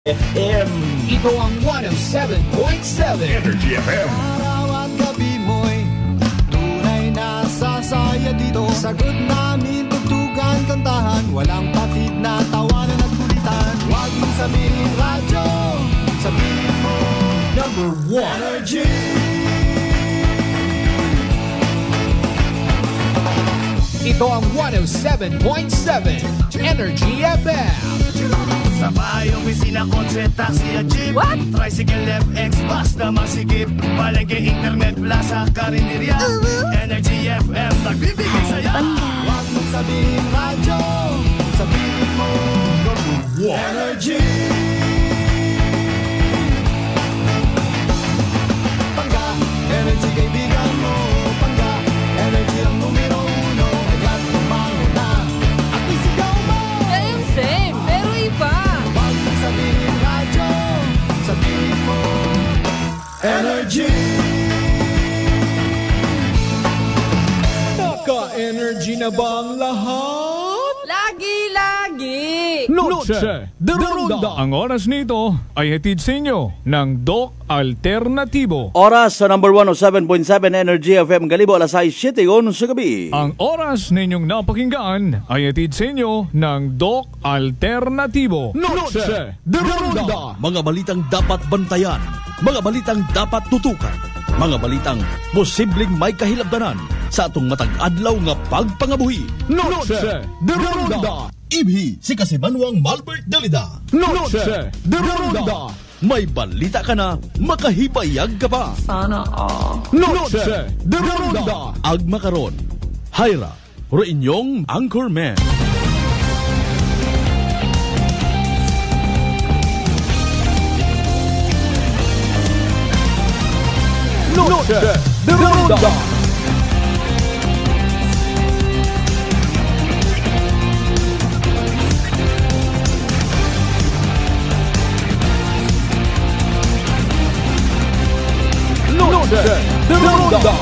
FM. Ito ang 107.7 Energy FM. Araw at gabi mo'y tunay na sasaya dito. Sagot namin, tugtugan, kantahan, walang patid na tawanan at kulitan. Huwag mong sabihin radyo, sabihin mo Number 1 Energy. Ito ang 107.7 Energy FM. Sa bahay, opisina, kotse, taxi at jeep. What? Tricycle, FX, bus na masikip. Palengke, internet, plaza, karinderya. Energy FM, nagbibigay saya. Huwag mong sabihin radyo, sabihin mo Energy. Pangga, Energy kaibigan mo. Pangga, Energy ang numero uno. Agad tumango na at isigaw mo. Same, pero iba. Huwag mong sabihin radyo, sabihin mo Energy. Naka-energy na ba ang lahat? Lagi-lagi. Noche de Ronda. Ang oras nito ay hatid sa inyo ng Doc Alternatibo. Oras sa number 107.7 Energy FM Galibo, alas 6:07 sa gabi. Ang oras ninyong napakinggan ay hatid sa inyo ng Doc Alternatibo. Noche de Ronda. Mga balitang dapat bantayan, mga balitang dapat tutukan, mga balitang posibleng may kahilabdanan sa atong matag adlaw nga pagpangabuhi. Noche de Ronda. Ibhi si Kasimanwang Malbert Dalida. Noche de Ronda. May balita ka na, makahibayag ka pa. Sana all. Noche de Ronda. Agma karon, Hyra, ro inyong Anchorman. Noche de Ronda. Noche de Ronda.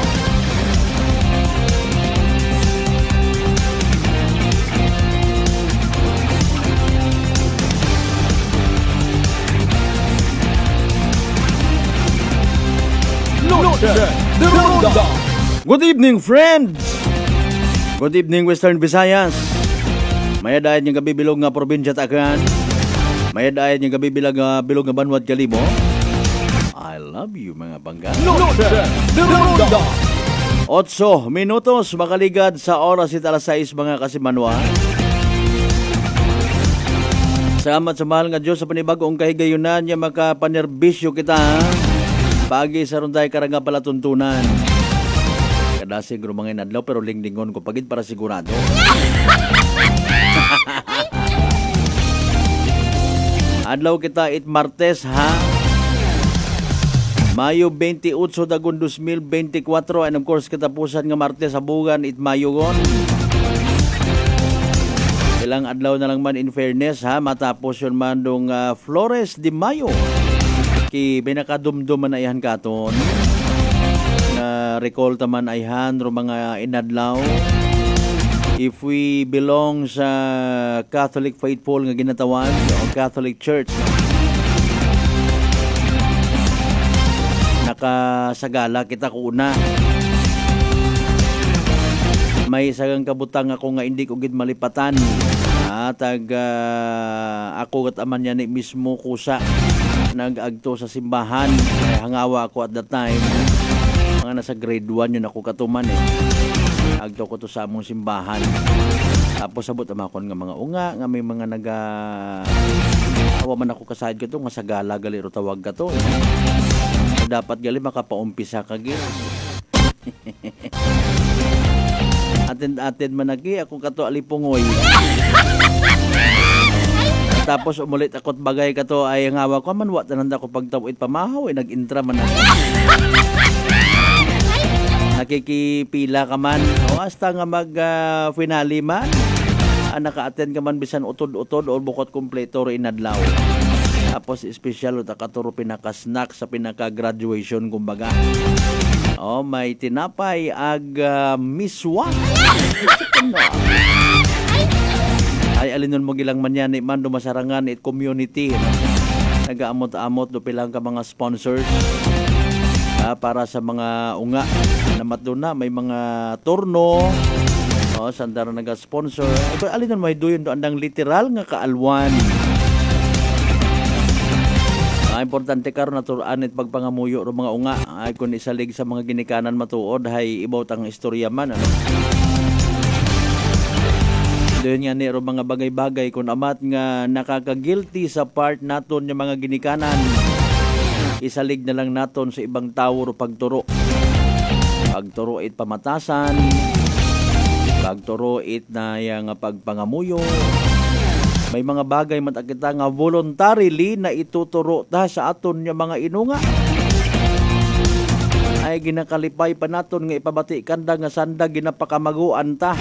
Noche de Ronda. Good evening, friends! Good evening, Western Visayas. Mayadayad yung gabi bilog nga probinsya Takan. Mayadayad yung gabi bilog nga Banwad Kalibo. I love you, mga bangga. Noche de Ronda. 8 minutos makaligad sa oras it alas 6, mga Kasimanwa. Salamat sa mahal nga Diyos sa panibagong kahigayunan niya makapanerbisyo kita. Pagi sa runday karanga pala tuntunan. Kadasig rumangin adlaw pero linglingon ko pagid para sigurado. Adlaw kita it Martes ha. Mayo 28 dagon 2024 and of course katapusan nga Martes sa bugan it Mayo gon. Ilang adlaw na lang man in fairness ha matapos yon man dong Flores de Mayo. Ki binakadumdum man ayhan katon na recall taman ayhan ro mga inadlaw. If we belong sa Catholic faithful nga ginatawan o Catholic Church, nakasagala kita ko una. May isagang kabutang ako nga hindi ko gid malipatan. Ako kat aman yan mismo kusa nag-agto sa simbahan. Hangawa ako at that time. Mga nasa grade 1 yun ako katuman Agto ko to sa among simbahan. Tapos sabot amakon nga mga unga nga may mga awa man ako kasahid ko to nga sagala gali ro tawag ka to. Dapat gali makapaumpisa ka gil. Atin managi ako kato alipungoy. Tapos umulit ako't bagay kato ay ngawa ko man wa tananda ko pagtawid pamahaw nag-intra man ako. Nakikipila ka man o hasta nga mag finale man. Naka-attend ka man bisan utod-utod o bukod kompleto ro inadlaw. Tapos espesyal ta katuro pinaka-snack sa pinaka-graduation kumbaga. May tinapay ag miswa. Ay alinon mo gilang man yan man dumasarangan it community. nagaamot-amot do pilang ka mga sponsors para sa mga unga na matuna may mga turno sandara naga-sponsor. Alin man may duyon do andang literal nga kaalwan. Importante karon naturan it pagpangamuyo ro mga unga ay kun isalig sa mga ginikanan matuod hay ibaw tang istorya man ano. Doon nga ni ro mga bagay-bagay kung amat nga nakaka-guilty sa part naton yung mga ginikanan. Isalig na lang naton sa ibang tao ro pagturo. Pagturo it pamatasan. Pagturo it na yang pagpangamuyo. May mga bagay man kita nga voluntarily na ituturo ta sa aton yung mga inunga. Ay ginakalipay pa naton nga ipabati kanda nga sanda ginapakamaguan ta.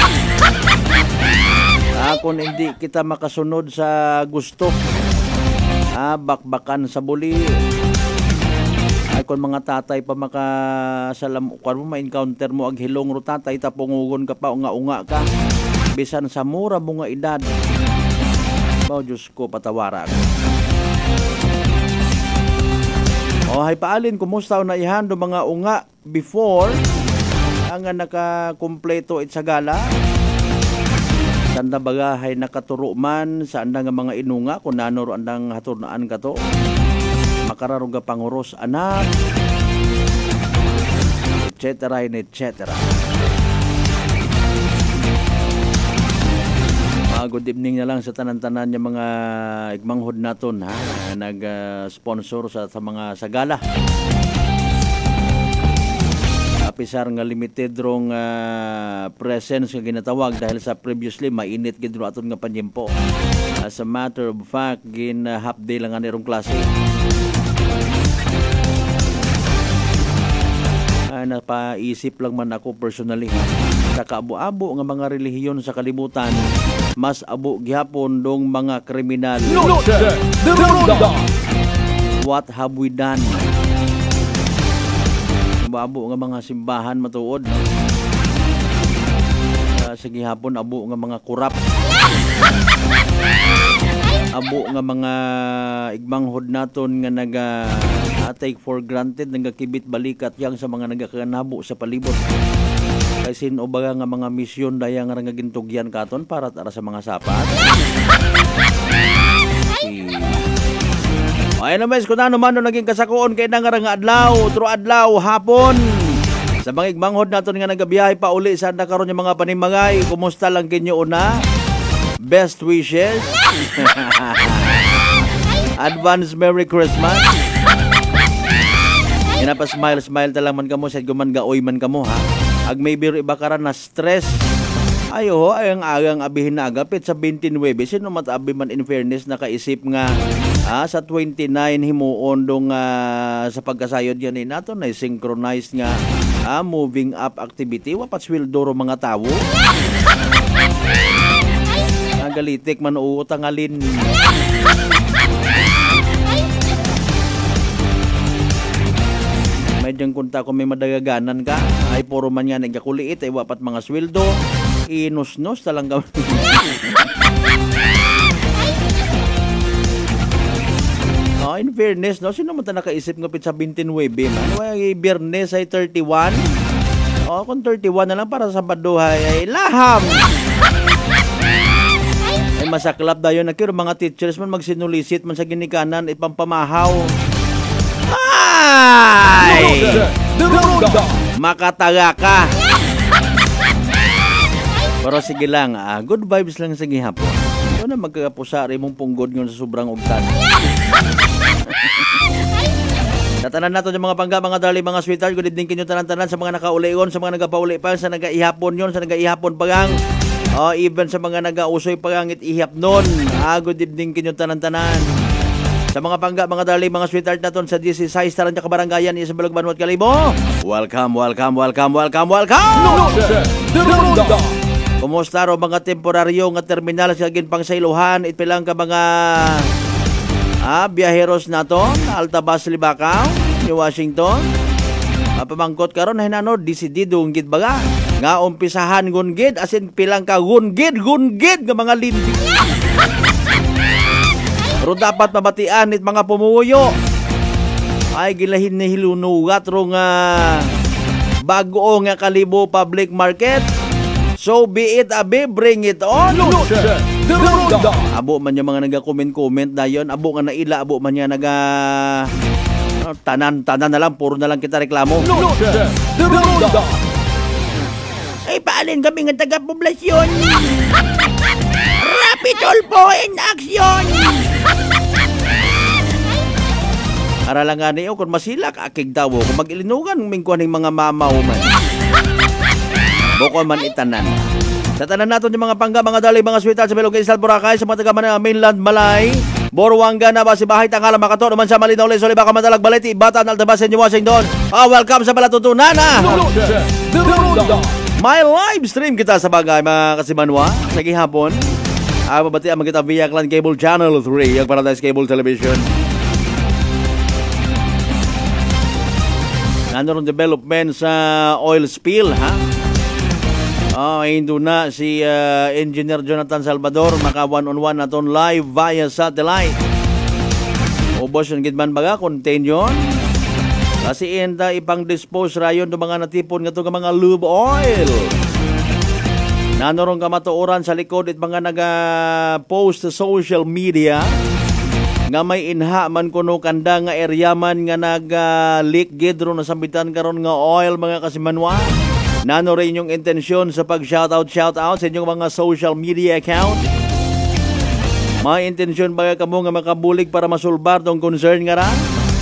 Kung hindi kita makasunod sa gusto, bakbakan sa buli. Ay kung mga tatay pa makasalam, kung mo ma-encounter mo ag hilong ro tatay tapungugon ka pa unga-unga ka. Bisan sa mura mo nga edad. Bao Diyos ko patawaran. Hay paalin, kumusta na ihando mga unga before ang nakakumpleto it sa gala? Sanda bagahay nakaturo man sa andang mga inunga kung nanoro andang haturnaan ka to. Makararong ka panguros anak, etc. etc. Good evening na lang sa tanan-tanan yung mga igmanghod naton nag-sponsor sa mga sagala. Apisar nga limited rong presence nga ginatawag dahil sa previously mainit gid ro aton nga panyempo. As a matter of fact, half day lang nga nirong klase. Napaisip lang man ako personally sa kaabo-abo nga mga relihiyon sa kalibutan, mas abo gihapon dong mga kriminal. What have we done? Abo nga mga simbahan matuod. Sa gihapon abo nga mga kurap. Abo nga mga igmanghod naton nga take for granted nagakibit balikat yang sa mga nagakanabo sa palibot. Kay sino baga nga mga misyon daya nga gintugyan katon para sa mga sapat. Ay naman kung ano man naging kasakuon kay nga adlaw, tro adlaw hapon. Sa mga igmanghod naton nga nagabiyahe pa uli sa karon yung mga panimagay, kumusta lang kinyo una? Best wishes. Advance Merry Christmas. Inapa smile talang man kamo sa guman gaoy man kamo ha. Ag may biro iba karan na stress. Ayo ay ang agang abihin na agapit sa 29 sino matabi man in fairness nakaisip nga sa 29 himuon dong sa pagkasayod yan nato na synchronized nga moving up activity wapat sweldo ro mga tawo. Nagalitik man uutang alin. Medyo kunta kung may madagaganan ka ay puro man yan nagkakuliit ay wapat mga sweldo inusnos talang gawin. In fairness no sino man ta nakaisip ngapit sa 29 man ay Biyernes ay 31 kung 31 na lang para sa Sabado ay laham ay masaklap dayon nakiro mga teachers man magsinulisit man sa ginikanan ipampamahaw. Ay! Makataga ka. Pero sige lang, good vibes lang sa gihapon. Ito na magkakapusa rin mong punggod nyo sa sobrang ugtan. Tatanan nato yung mga pangga, mga darling, mga sweetheart. Good evening kinyo tanan-tanan sa mga nakaulion, sa mga nagapauli pa, sa nagaihapon yun, sa nagaihapon pagang. Even sa mga nagausoy pagangit ihap nun. Good evening kinyo tanan-tanan. Sa mga pangga, mga darling, mga sweetheart naton sa 16 Taran sa Kabarangayan, Isabel Banwat Kalibo. Welcome. Kumusta ro mga temporaryo nga terminal sa ginpang sailuhan itpilang ka mga biyaheros naton Altabas Libacao, New Washington. Pamangkot karon hinano disidido gid baga nga umpisahan gungid asin pilang ka gungid nga mga lindi. Pero dapat mabatian it mga pumuyo. Ay gilahin ni hilunugat ro nga bago nga kalibo public market. So be it abi, bring it on. Lotion de Ronda. Abo man yung mga naga-comment dayon, abo nga naila, abo man yung tanan na lang, puro na lang kita reklamo. Lotion de Ronda. Ay paalin kami nga taga-poblasyon. Rapid po in action. Aralangan niyo kung masilak akig dawo kung mag-ilinugan mingkuan ng mga mamaw man. Bukod man itanan. Sa tanan naton yung mga pangga, mga dali, mga sweetheart sa Belog Isla, Boracay, sa mga taga Manila, Mainland, Malay, Boruanga na ba si Bahay, Tangala, Makato, naman sa Malinaw, Leyte, Baka, Madalag, Balete, Batan, Altabasen, New Washington. Welcome sa Palatutunan Lotion de Ronda. May live stream kita sa bagay, mga kasimanwa, sa gihapon. Mabati ang kita via Clan Cable Channel 3, ang Paradise Cable Television. Nandun development sa oil spill, ha? Hindu na si Engineer Jonathan Salvador, maka one-on-one naton live via satellite. Ubos yung gitman baga, contain yun. Kasi enta ipang dispose rayon do mga natipon nga to mga lube oil. Nanorong kamatuoran sa likod it mga naga-post sa social media nga may inha man kuno kanda nga area man nga nag-leak gidro na sambitan karon nga oil mga kasimanwa. Nano rin yung intensyon sa pag-shoutout sa inyong mga social media account. May intensyon ba kamo nga makabulig para masulbar tong concern nga ra?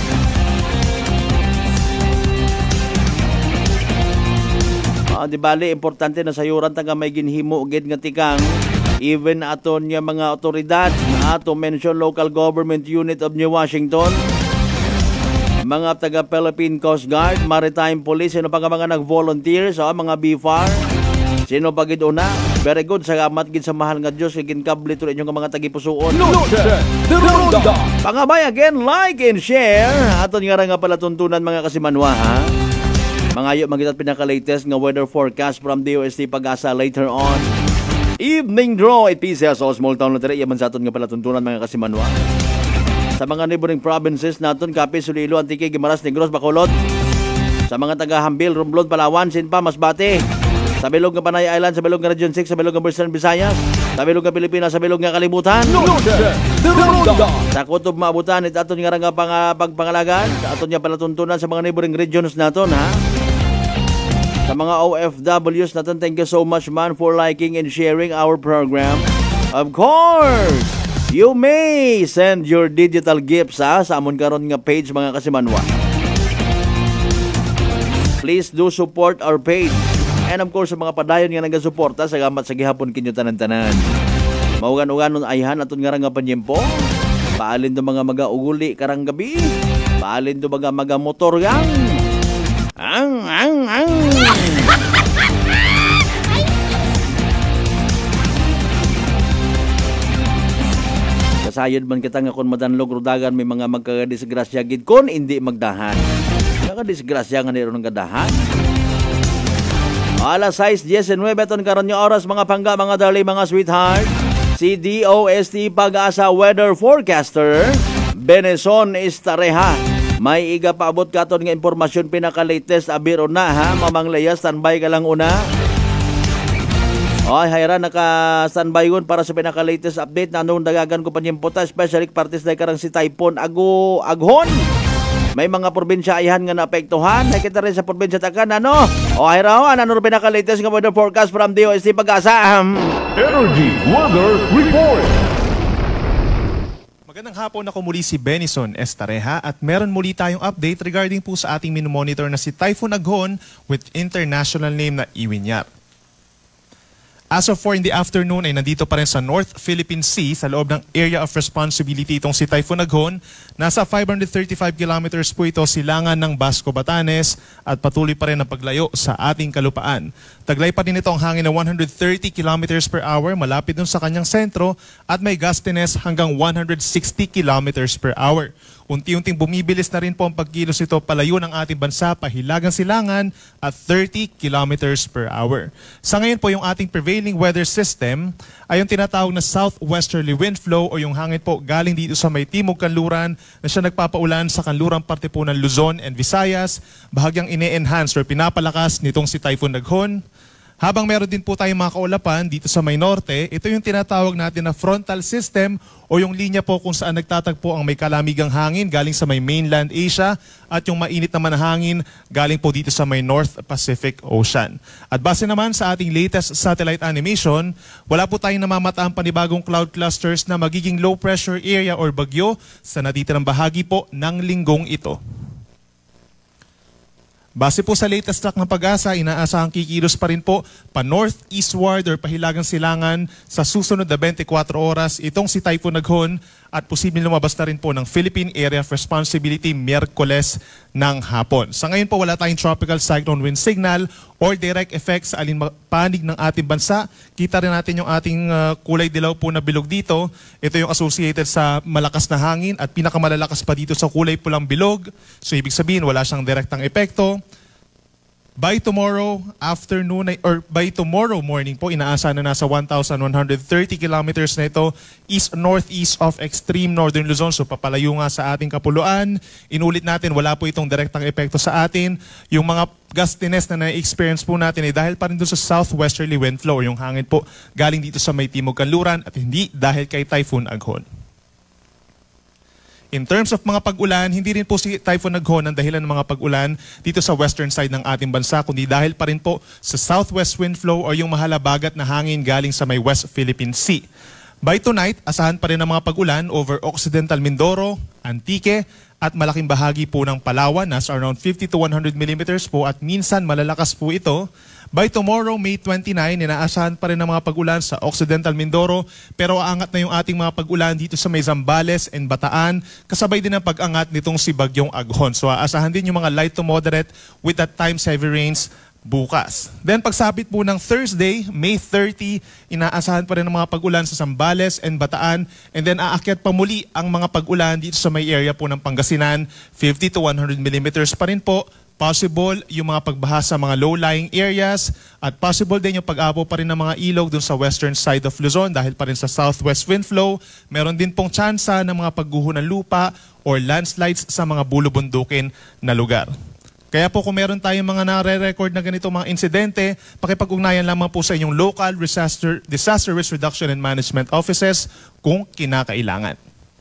Di bali, importante na sayuran ta nga may ginhimo gid nga tikang even aton nga mga otoridad to mention local government unit of New Washington, mga taga Philippine Coast Guard, Maritime Police, sino pa nga mga nag-volunteer sa mga BFAR, sino pa gid una, very good, salamat gid sa mahal nga Diyos kay ginkabli to inyong mga tagipusoon. Lotion de Ronda. Pangabay again, like and share aton nga pala tuntunan mga kasimanwa, ha? Mga ayo magitat pinaka-latest nga weather forecast from DOST Pag-asa later on. Evening draw, 8 pieces o small town lottery. Yaman sa aton nga pala tuntunan mga kasimanwa. Sa mga neighboring provinces naton, Capiz, Iloilo, Antique, Guimaras, Negros, Bacolod. Sa mga taga-Hambil, Romblon, Palawan, Sinpa, Masbate. Sa bilog nga Panay Island, sa bilog nga Region 6, sa bilog nga Western Visayas. Sa bilog nga Pilipinas, sa bilog nga Kalibutan. Lotion de Ronda. Sa kutob maabutan, it aton nga pagpangalagan. Sa aton nga pala tuntunan sa mga neighboring regions naton, ha? Sa mga OFWs natin, thank you so much man for liking and sharing our program. Of course, you may send your digital gifts sa amon karon nga page mga kasimanwa. Please do support our page. And of course, sa mga padayon nga nagasuporta, salamat sa gihapon kinyo tanan-tanan. Maugan-uganon ayhan aton nga panyempo. Paalin do mga mag-uguli karang gabi. Paalin do mga motor gang. Ang. Kasayod man kita nga kung madanlog rudagan may mga magkadisgrasya gid kon hindi magdahan. Nakadisgrasya nga niron ng kadahan. Alas 6:19 ton karon nga oras mga pangga, mga dali, mga sweetheart. Si DOST Pag-asa weather forecaster Beneson Estareha. May iga paabot katon nga impormasyon pinaka-latest abiro na, ha? Mamang Leia, standby ka lang una. Hayra, naka-standby yun para sa pinaka-latest update. Nanong dagagan ko panyemputa, especially parties na karang si Typhoon Aghon. May mga probinsya ayhan nga naapektuhan. Nakita rin sa probinsya Takan, ano? Hayra, ano pinaka-latest nga weather forecast from DOST Pag-asa? Energy Weather Report. Magandang hapon, ako muli si Benison Estareha at meron muli tayong update regarding po sa ating minomonitor na si Typhoon Aghon with international name na Iwinyar. As of 4 in the afternoon ay nandito pa rin sa North Philippine Sea sa loob ng area of responsibility itong si Typhoon Aghon. Nasa 535 kilometers po ito silangan ng Basco, Batanes at patuloy pa rin ang paglayo sa ating kalupaan. Taglay pa rin ito ang hangin na 130 kilometers per hour malapit dun sa kanyang sentro at may gustiness hanggang 160 kilometers per hour. unti-unting bumibilis na rin po ang pagkilos nito palayo ng ating bansa pahilagang silangan at 30 kilometers per hour. Sa ngayon po yung ating prevailing weather system ay yung tinatawag na southwesterly wind flow o yung hangin po galing dito sa may timog kanluran na siya nagpapaulan sa kanlurang parte po ng Luzon and Visayas, bahagyang ine-enhance or pinapalakas nitong si Typhoon Naghon. Habang meron din po tayong mga kaulapan dito sa may norte, ito yung tinatawag natin na frontal system o yung linya po kung saan nagtatagpo ang may kalamigang hangin galing sa may mainland Asia at yung mainit naman na hangin galing po dito sa may North Pacific Ocean. At base naman sa ating latest satellite animation, wala po tayong namamataang panibagong cloud clusters na magiging low pressure area or bagyo sa natitirang bahagi po ng linggong ito. Base po sa latest track ng Pag-asa, inaasahang kikilos pa rin po pa-northeastward or pahilagang silangan sa susunod na 24 oras itong si Typhoon Naghon at posibleng lumabas na rin po ng Philippine Area of Responsibility Miyerkules ng hapon. Sa ngayon po wala tayong tropical cyclone wind signal or direct effects sa alinpanig ng ating bansa. Kita rin natin yung ating kulay dilaw po na bilog dito. Ito yung associated sa malakas na hangin at pinakamalalakas pa dito sa kulay pulang bilog. So ibig sabihin wala siyang direktang epekto. By tomorrow afternoon or by tomorrow morning po, inaasahan na nasa 1,130 kilometers na ito east-northeast of extreme northern Luzon. So papalayo nga sa ating kapuluan. Inulit natin, wala po itong direktang epekto sa atin. Yung mga gustiness na na-experience po natin ay dahil pa rin doon sa southwesterly wind flow. Yung hangin po galing dito sa may timog kanluran at hindi dahil kay Typhoon Naghon. In terms of mga pag-ulan, hindi rin po si Typhoon Naghon ang dahilan ng mga pag-ulan dito sa western side ng ating bansa, kundi dahil pa rin po sa southwest wind flow o yung mahalabagat na hangin galing sa may West Philippine Sea. By tonight, asahan pa rin ang mga pag-ulan over Occidental Mindoro, Antique at malaking bahagi po ng Palawan, nasa around 50 to 100 millimeters po at minsan malalakas po ito. By tomorrow, May 29, inaasahan pa rin ang mga pag-ulan sa Occidental Mindoro pero aangat na yung ating mga pag-ulan dito sa may Zambales and Bataan kasabay din ang pag-angat nitong si Bagyong Aghon. So aasahan din yung mga light to moderate with at times heavy rains bukas. Then pagsapit po ng Thursday, May 30, inaasahan pa rin ang mga pag-ulan sa Zambales and Bataan and then aakyat pa muli ang mga pag-ulan dito sa may area po ng Pangasinan, 50 to 100 millimeters pa rin po. Possible yung mga pagbaha sa mga low-lying areas at possible din yung pag-abo pa rin ng mga ilog dun sa western side of Luzon dahil pa rin sa southwest wind flow. Meron din pong tsansa ng mga pagguho ng lupa or landslides sa mga bulubundukin na lugar. Kaya po kung meron tayong mga nare-record na ganito mga insidente, pakipag-ugnayan lamang po sa inyong local disaster risk reduction and management offices kung kinakailangan.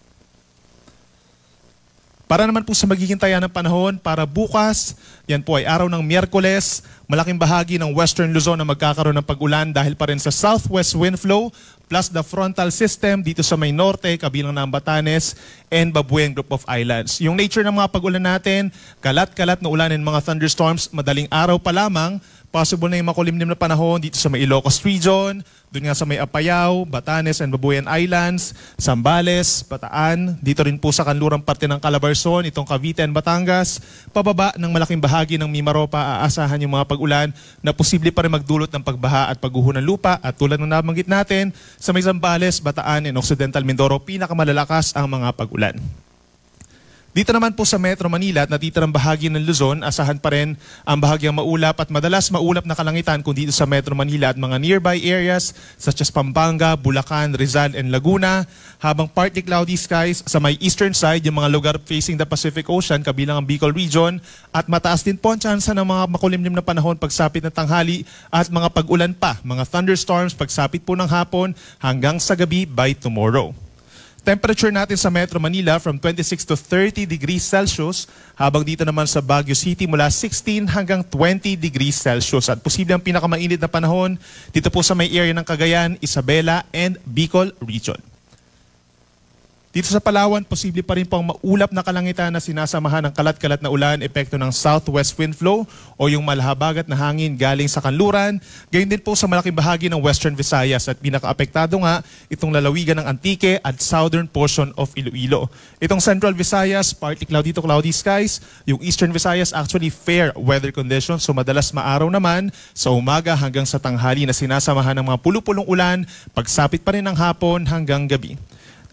Para naman po sa magiging taya ng panahon para bukas, yan po ay araw ng Miyerkules, malaking bahagi ng western Luzon na magkakaroon ng pag-ulan dahil pa rin sa southwest wind flow plus the frontal system dito sa may norte, kabilang ng Batanes and Babuyan Group of Islands. Yung nature ng mga pag-ulan natin, kalat-kalat na ulan and mga thunderstorms, madaling araw pa lamang, possible na yung makulimlim na panahon dito sa may Ilocos Region, doon nga sa may Apayao, Batanes and Babuyan Islands, Zambales, Bataan, dito rin po sa kanlurang parte ng Calabarzon, itong Cavite and Batangas, pababa ng malaking bahagi ng Mimaropa, aasahan yung mga pag-ulan na posible pa rin magdulot ng pagbaha at pagguho ng lupa at tulad ng nabanggit natin, sa may Zambales, Bataan and Occidental Mindoro, pinakamalalakas ang mga pag-ulan. Dito naman po sa Metro Manila at natitirang bahagi ng Luzon, asahan pa rin ang bahagyang maulap at madalas maulap na kalangitan kung dito sa Metro Manila at mga nearby areas such as Pampanga, Bulacan, Rizal and Laguna, habang partly cloudy skies sa may eastern side, yung mga lugar facing the Pacific Ocean, kabilang ang Bicol Region, at mataas din po ang tsansa ng mga makulimlim na panahon pagsapit ng tanghali at mga pag-ulan pa, mga thunderstorms pagsapit po ng hapon hanggang sa gabi by tomorrow. Temperature natin sa Metro Manila from 26 to 30 degrees Celsius, habang dito naman sa Baguio City mula 16 hanggang 20 degrees Celsius. At posible ang pinakamainit na panahon dito po sa may area ng Cagayan, Isabela and Bicol Region. Dito sa Palawan, posible pa rin pong maulap na kalangitan na sinasamahan ng kalat-kalat na ulan, epekto ng southwest wind flow o yung malahabagat na hangin galing sa kanluran. Gayon din po sa malaking bahagi ng Western Visayas at pinaka-apektado nga itong lalawigan ng Antique at southern portion of Iloilo. Itong Central Visayas, partly cloudy to cloudy skies. Yung Eastern Visayas, actually fair weather conditions. So madalas maaraw naman sa umaga hanggang sa tanghali na sinasamahan ng mga pulupulong ulan, pagsapit pa rin ng hapon hanggang gabi.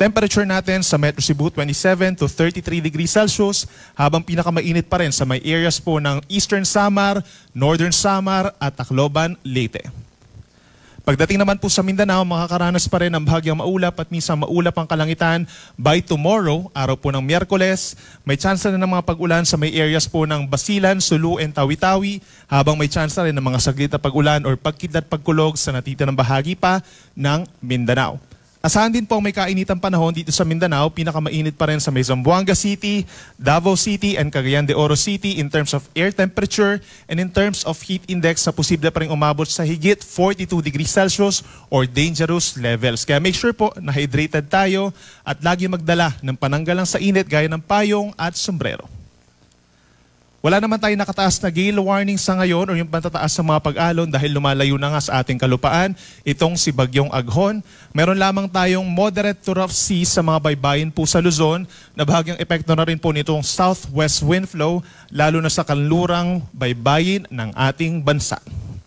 Temperature natin sa Metro Cebu 27 to 33 degrees Celsius, habang pinakamainit pa rin sa may areas po ng Eastern Samar, Northern Samar at Tacloban, Leyte. Pagdating naman po sa Mindanao, makakaranas pa rin ng bahagyang maulap at minsan maulap ang kalangitan. By tomorrow, araw po ng Miyerkules, may chance na ng mga pag-ulan sa may areas po ng Basilan, Sulu, and Tawi-Tawi, habang may chance na rin ng mga saglit na pag-ulan or pagkidlat pagkulog sa natitirang bahagi pa ng Mindanao. Asahan din po may kainitang panahon dito sa Mindanao, pinakamainit pa rin sa may Zamboanga City, Davao City, and Cagayan de Oro City in terms of air temperature and in terms of heat index na posible pa rin umabot sa higit 42 degrees Celsius or dangerous levels. Kaya make sure po na hydrated tayo at lagi magdala ng pananggalang sa init gaya ng payong at sombrero. Wala naman tayo nakataas na gale warning sa ngayon o yung pantataas sa mga pag-alon dahil lumalayo na nga sa ating kalupaan itong si Bagyong Aghon. Meron lamang tayong moderate to rough seas sa mga baybayin po sa Luzon na bahagyang epekto na rin po nitong southwest wind flow lalo na sa kanlurang baybayin ng ating bansa.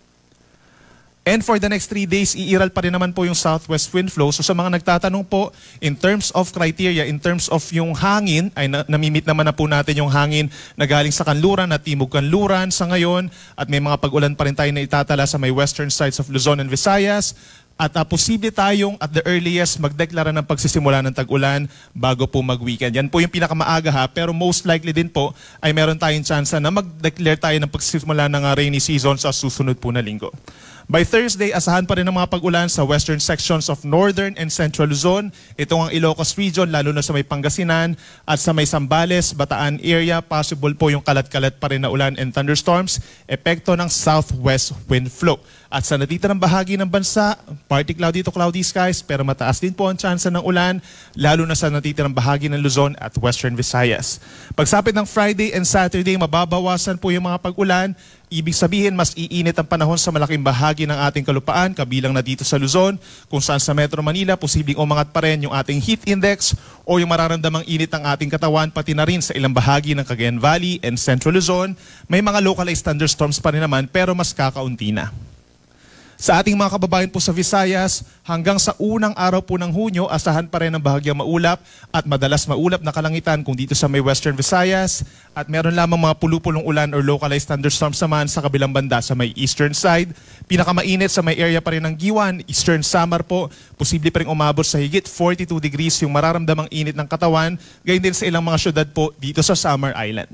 And for the next 3 days, iiral pa rin naman po yung southwest wind flow. So sa mga nagtatanong po, in terms of criteria, in terms of yung hangin, ay namimit naman na po natin yung hangin na galing sa kanluran at timog kanluran sa ngayon. At may mga pag-ulan pa rin tayo na itatala sa may western sides of Luzon and Visayas. At posible tayong at the earliest magdeklara ng pagsisimula ng tag-ulan bago po mag-weekend. Yan po yung pinakamaaga ha, pero most likely din po ay meron tayong chance na mag-declare tayo ng pagsisimula ng rainy season sa susunod po na linggo. By Thursday, asahan pa rin ang mga pag-ulan sa western sections of northern and central Luzon. Ito ang Ilocos region, lalo na sa may Pangasinan at sa may Zambales, Bataan area. Possible po yung kalat-kalat pa rin na ulan and thunderstorms, epekto ng southwest wind flow. At sa natitirang bahagi ng bansa, partly cloudy to cloudy skies, pero mataas din po ang tsansa ng ulan, lalo na sa natitirang bahagi ng Luzon at western Visayas. Pagsapit ng Friday and Saturday, mababawasan po yung mga pag-ulan. Ibig sabihin, mas iinit ang panahon sa malaking bahagi ng ating kalupaan, kabilang na dito sa Luzon, kung saan sa Metro Manila, posibleng umangat pa rin yung ating heat index o yung mararamdamang init ng ating katawan, pati na rin sa ilang bahagi ng Cagayan Valley and Central Luzon. May mga localized thunderstorms pa rin naman, pero mas kakaunti na. Sa ating mga kababayan po sa Visayas, hanggang sa unang araw po ng Hunyo, asahan pa rin ang bahagyang maulap at madalas maulap na kalangitan kung dito sa may Western Visayas at meron lamang mga pulupulong ulan or localized thunderstorms naman sa kabilang banda sa may eastern side. Pinakamainit sa may area pa rin ng Giwan, Eastern Samar po, posible pa rin umabot sa higit 42 degrees yung mararamdamang init ng katawan, gayon din sa ilang mga syudad po dito sa Samar Island.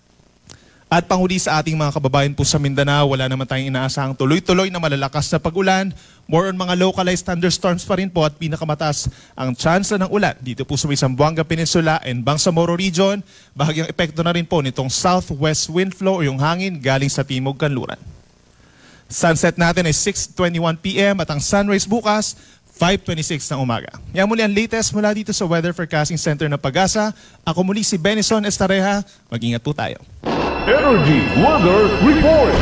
At panghuli sa ating mga kababayan po sa Mindanao, wala naman tayong inaasahang tuloy-tuloy na malalakas na pag-ulan. More on mga localized thunderstorms pa rin po at pinakamataas ang tsansa ng ulan dito po sa may Zamboanga Peninsula and Bangsamoro Region. Bahagyang epekto na rin po nitong southwest wind flow o yung hangin galing sa timog kanluran. Sunset natin ay 6:21 p.m. at ang sunrise bukas 5:26 ng umaga. Yan muli ang latest mula dito sa Weather Forecasting Center ng Pag-asa. Ako muli si Benison Estareja. Mag-ingat po tayo. Energy Weather Report.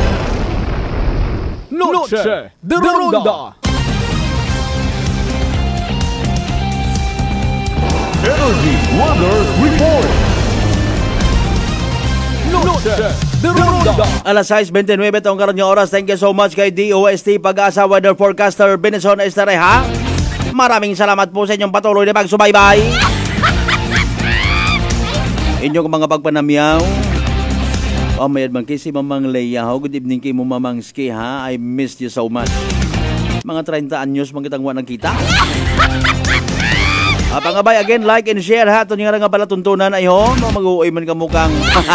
Noche de Ronda. Energy Weather Report. Noche de Ronda. Alas 6:29 taong karon nga oras. Thank you so much kay DOST Pag-asa Weather Forecaster Benison Estareja. Maraming salamat po sa inyong patuloy na pagsubaybay. Inyong mga pagpanamyaw. Mayad man kay si Mamang Leia. Good evening kay mo Mamang Ski ha. I missed you so much. Mga 30 anyos magkitangwa ng kita. Pangabay again, like and share ha. Ito nga pala tuntunan ay ho. Mag-uoy man ka mukhang.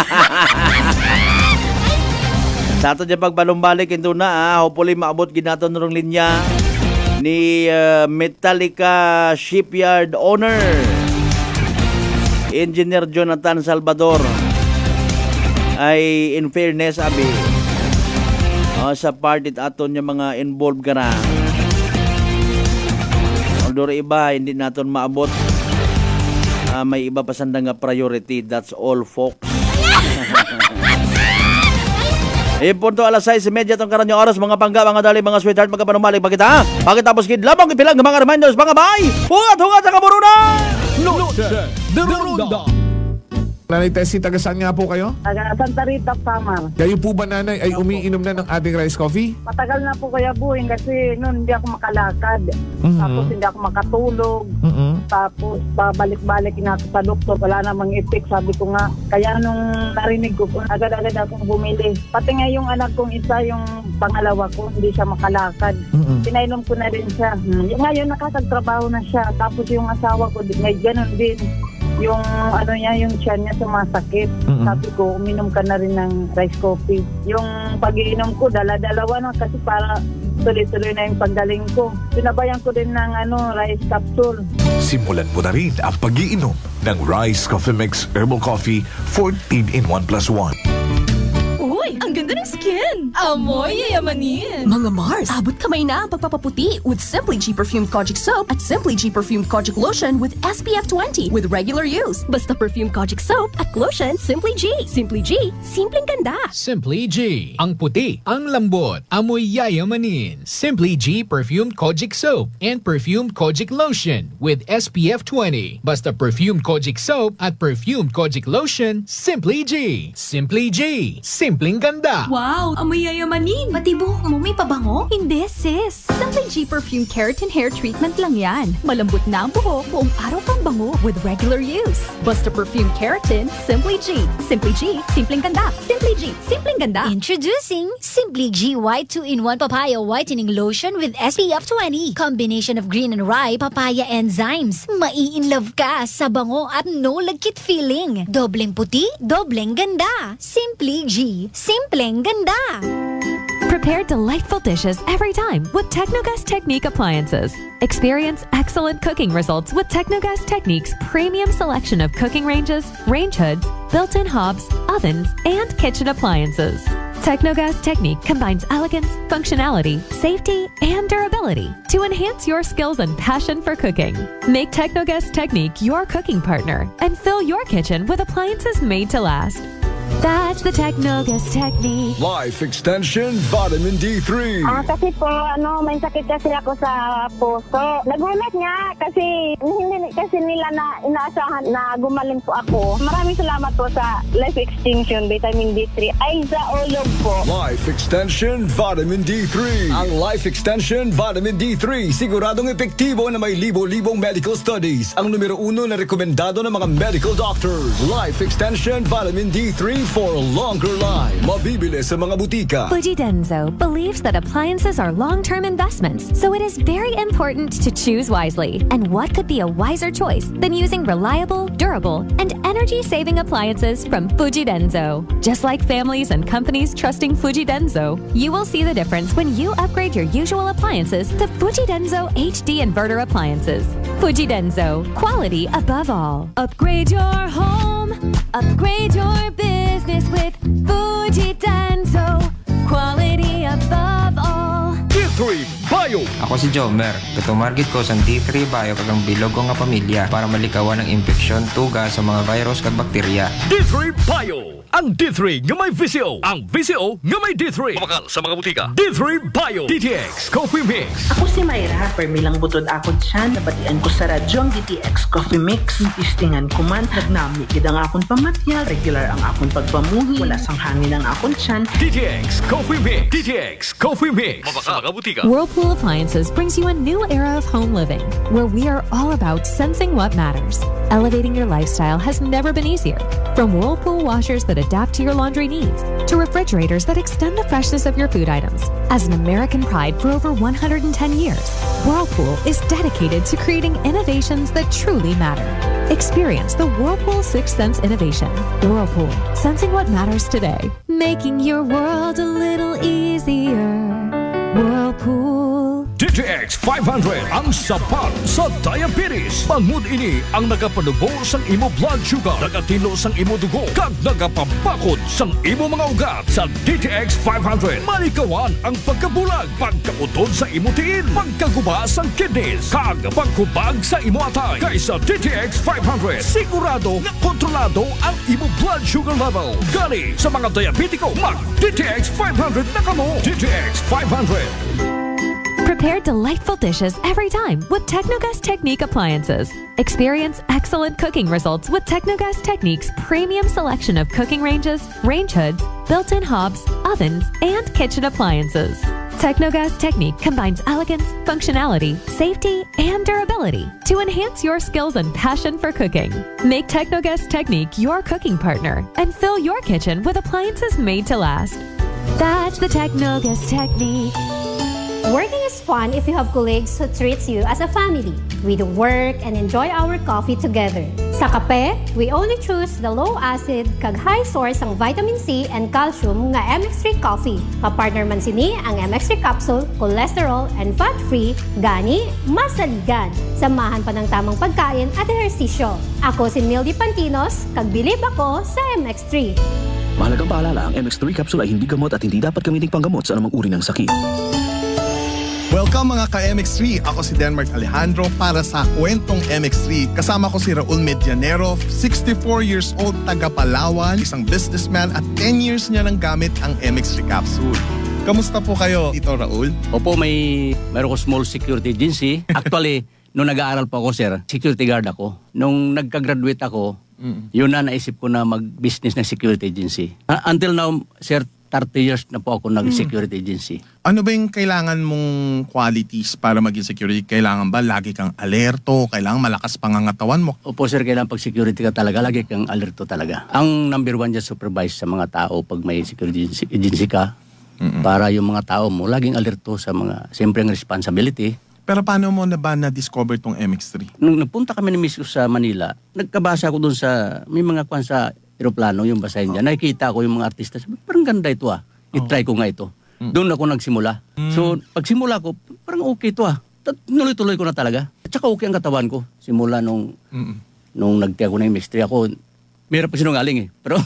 Sa ato dyan pagbalumbalik ito na ha. Hopefully maabot ginaton nung linya ni Metallica Shipyard Owner Engineer Jonathan Salvador. Ay in fairness abi sa party aton yung mga involved ka na although iba hindi naton maabot may iba pa sandang priority. That's all folks. Ayun po to alas 6:30 itong karan yung oras mga pangga mga dali mga sweetheart magkapanumalik pakita tapos kid labang ipilang ng mga reminders mga bay hugat sa kaburunan. Noche de Ronda. Nanay Tessie, taga saan nga po kayo? Taga Santa Rita, Samar. Kayo po ba, nanay, ay umiinom na ng ating rice coffee? Matagal na po Kuya Buing kasi noon hindi ako makalakad. Tapos hindi ako makatulog. Tapos pabalik-balik na ako sa doktor. Wala namang effect. Sabi ko nga, kaya nung narinig ko, agad-agad akong bumili. Pati nga yung anak kong isa, yung pangalawa ko, hindi siya makalakad. Pinainom ko na rin siya. Ngayon nakakagtrabaho na siya. Tapos yung asawa ko, may ganun din. Yung ano niya, yung tiyan niya sumasakit. Sabi ko, uminom ka na rin ng rice coffee. Yung pag-iinom ko, dala-dalawa na kasi para tuloy-tuloy na yung paggaling ko. Sinabayan ko din ng rice capsule. Simulan mo na rin ang pag-iinom ng Rice Coffee Mix Herbal Coffee 14 in 1+1. Uy, ang ganda ng skin! Amoy yayamanin! Mga Mars, abot kamay na ang pagpapaputi with Simply G Perfumed Kojic Soap at Simply G Perfumed Kojic Lotion with SPF 20 with regular use. Basta Perfumed Kojic Soap at Lotion, Simply G. Simply G, simpleng ganda. Simply G, ang puti, ang lambot, amoy yayamanin. Simply G Perfumed Kojic Soap and Perfumed Kojic Lotion with SPF 20. Basta Perfumed Kojic Soap at Perfumed Kojic Lotion, Simply G. Simply G, simpleng ganda. Wow, amoy yayamanin. Pati buhok mo may pabango? Hindi, sis. Simply G Perfume Keratin Hair Treatment lang yan. Malambot na ang buhok, buong araw pang bango with regular use. Basta Perfume Keratin, Simply G. Simply G, simpleng ganda. Simply G, simpleng ganda. Introducing Simply G White 2-in-1 Papaya Whitening Lotion with SPF 20. Combination of green and rye papaya enzymes. Mai-in-love ka sa bango at no lagkit feeling. Dobleng puti, dobleng ganda. Simply G, simpleng ganda. Prepare delightful dishes every time with Technogas Technique appliances. Experience excellent cooking results with Technogas Technique's premium selection of cooking ranges, range hoods, built-in hobs, ovens, and kitchen appliances. Technogas Technique combines elegance, functionality, safety, and durability to enhance your skills and passion for cooking. Make Technogas Technique your cooking partner and fill your kitchen with appliances made to last. That's the Technogas Technique. Life Extension Vitamin D3. Kasi po, may sakit kasi ako sa puso. Nagulat nga kasi hindi kasi nila na inaasahan na gumaling po ako. Maraming salamat po sa Life Extension Vitamin D3. Ay, sa ulog po. Life Extension Vitamin D3. Ang Life Extension Vitamin D3 siguradong epektibo na may libo-libong medical studies. Ang numero 1 na rekomendado ng mga medical doctors. Life Extension Vitamin D3 for a longer life. Mabibili sa mga butika. Fujidenzo believes that appliances are long-term investments, so it is very important to choose wisely. And what could be a wiser choice than using reliable, durable, and energy-saving appliances from Fujidenzo? Just like families and companies trusting Fujidenzo, you will see the difference when you upgrade your usual appliances to Fujidenzo HD Inverter appliances. Fujidenzo, quality above all. Upgrade your home, upgrade your business with Fujidenzo, quality above all. D3 Bio. Ako si Jomer. Katumargit ko sa D3 Bio kagang bilog ko nga pamilya para malikawan ng infeksyon, tuga sa mga virus kag bakterya. D3 Bio. Ang D3 nga may VCO. Ang VCO nga may D3. Mabakal sa mga butika. D3 Bio. DTX Coffee Mix. Ako si Mayra. Permilang butod ako dyan. Nabatian ko sa radyo ang DTX Coffee Mix. Tistingan ko man. Nagnami kid ang akong pamatyal. Regular ang akong pagpamuhi. Wala sang hangin ang akong tiyan. DTX Coffee Mix. DTX Coffee Mix. Mabakal sa mga butika. Whirlpool Appliances brings you a new era of home living, where we are all about sensing what matters. Elevating your lifestyle has never been easier. From Whirlpool washers that adapt to your laundry needs, to refrigerators that extend the freshness of your food items. As an American pride for over 110 years, Whirlpool is dedicated to creating innovations that truly matter. Experience the Whirlpool 6th Sense innovation. Whirlpool, sensing what matters today. Making your world a little easier. Whirlpool. DTX 500 ang sapat sa diabetes. Bangod ini ang nagapanubo sang imo blood sugar, nagatilo sang imo dugo, kag nagapabakod sang imo mga ugat. Sa DTX 500, malikawan ang pagkabulag, pagkautod sa imo tiil, pagkaguba sang kidneys, kag pagkubag sa imo atay. Kaysa DTX 500, sigurado nga kontrolado ang imo blood sugar level. Gani sa mga diabetiko, mag DTX 500 na kamo. DTX 500. Prepare delightful dishes every time with Technogas Technique appliances. Experience excellent cooking results with Technogas Technique's premium selection of cooking ranges, range hoods, built-in hobs, ovens, and kitchen appliances. Technogas Technique combines elegance, functionality, safety, and durability to enhance your skills and passion for cooking. Make Technogas Technique your cooking partner and fill your kitchen with appliances made to last. That's the Technogas Technique. Working is fun if you have colleagues who treats you as a family. We do work and enjoy our coffee together. Sa kape, we only choose the low-acid kag high source ang vitamin C and calcium nga MX3 coffee. Kapartner man sini ang MX3 capsule, cholesterol and fat-free, gani, masaligan. Samahan pa ng tamang pagkain at ehersisyo. Ako si Mildy Pantinos, kag bilib ako sa MX3. Mahalagang paalala, ang MX3 capsule ay hindi gamot at hindi dapat gamiting panggamot sa anumang uri ng sakit. Welcome mga ka-MX3! Ako si Denmark Alejandro para sa Kwentong MX3. Kasama ko si Raul Medianero, 64 years old, taga Palawan, isang businessman at 10 years niya nang gamit ang MX3 capsule. Kamusta po kayo, Tito Raul? Opo, mayroon ko small security agency. Actually, nung nag-aaral pa ako, sir, security guard ako. Nung nagka-graduate ako, yun na naisip ko na mag-business ng security agency. Until now, sir, 30 years na po ako nag-security agency. Ano ba yung kailangan mong qualities para maging security? Kailangan ba lagi kang alerto? Kailangan malakas pangangatawan mo? Opo sir, kailangan pag security ka talaga, lagi kang alerto talaga. Ang number one dyan, supervise sa mga tao pag may security agency ka. Para yung mga tao mo, laging alerto sa mga, siyempre ang responsibility. Pero paano mo na ba na-discover tong MX3? Nung napunta kami ni Miss sa Manila, nagkabasa ko dun sa, may mga kwan sa aeroplano, yung basahin dyan. Nakikita ko yung mga artista. Sabi, parang ganda ito ah. I-try ko nga ito. Doon ako nagsimula. So, pagsimula ko, parang okay ito ah. Nuloy-tuloy ko na talaga. At saka okay ang katawan ko. Simula nung nagtiya ko na yung MX3 ako, mayroon pa sinungaling eh. Pero,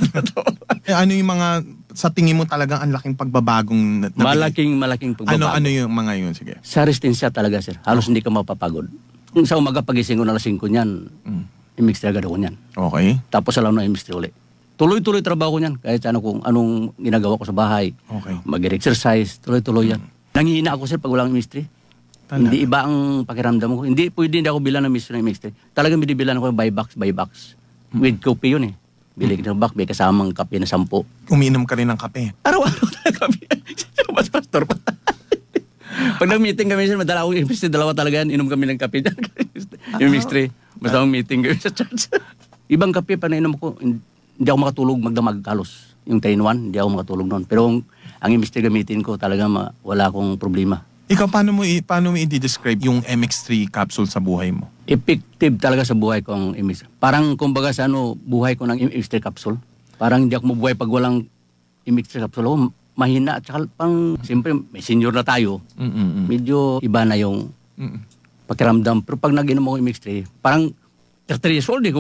ano yung mga, sa tingin mo talagang ang laking pagbabagong malaking pagbabago. Ano yung mga yun? Sige. Sa resistensya talaga sir. Halos hindi ka mapapagod. Kung sa umaga pagising ko na alas 5 niyan, MX3 agad ako niyan. Okay. Tapos alam na MX3 ulit. Tuloy-tuloy trabaho ko niyan. Kahit kung anong ginagawa ko sa bahay. Okay. Mag-exercise, tuloy-tuloy yan. Nangihina ako sir pag walang MX3. Hindi iba ang pakiramdam ko. Hindi ako bilang ng MX3. Talagang binibilan ako by box. With coffee yun eh. Bili ka ng box, may kasamang kape na 10. Umiinom ka rin ng kape? Araw-araw na kape. Mas pastor pa. Pag nag-meeting kami sir, madala akong MX3. Dalawa talaga yan. Inom kami ng kape dyan. Yung MX3. Basta akong meeting kami sa church. Ibang kape pa nainom ko, hindi ako makatulog magdamag kalos. Yung 3-in-1, hindi ako makatulog noon. Pero ang MX3 gamitin ko, talaga wala akong problema. Ikaw, paano mo i-describe yung MX3 capsule sa buhay mo? Effective talaga sa buhay ko ang MX3. Parang kumbaga sa buhay ko ng MX3 capsule. Parang hindi ako mabuhay pag walang MX3 capsule. Oh, mahina. At saka siyempre, may senior na tayo. Medyo iba na yung pakiramdam. Pero pag nag-inom ako MX3, parang 30 years old eh.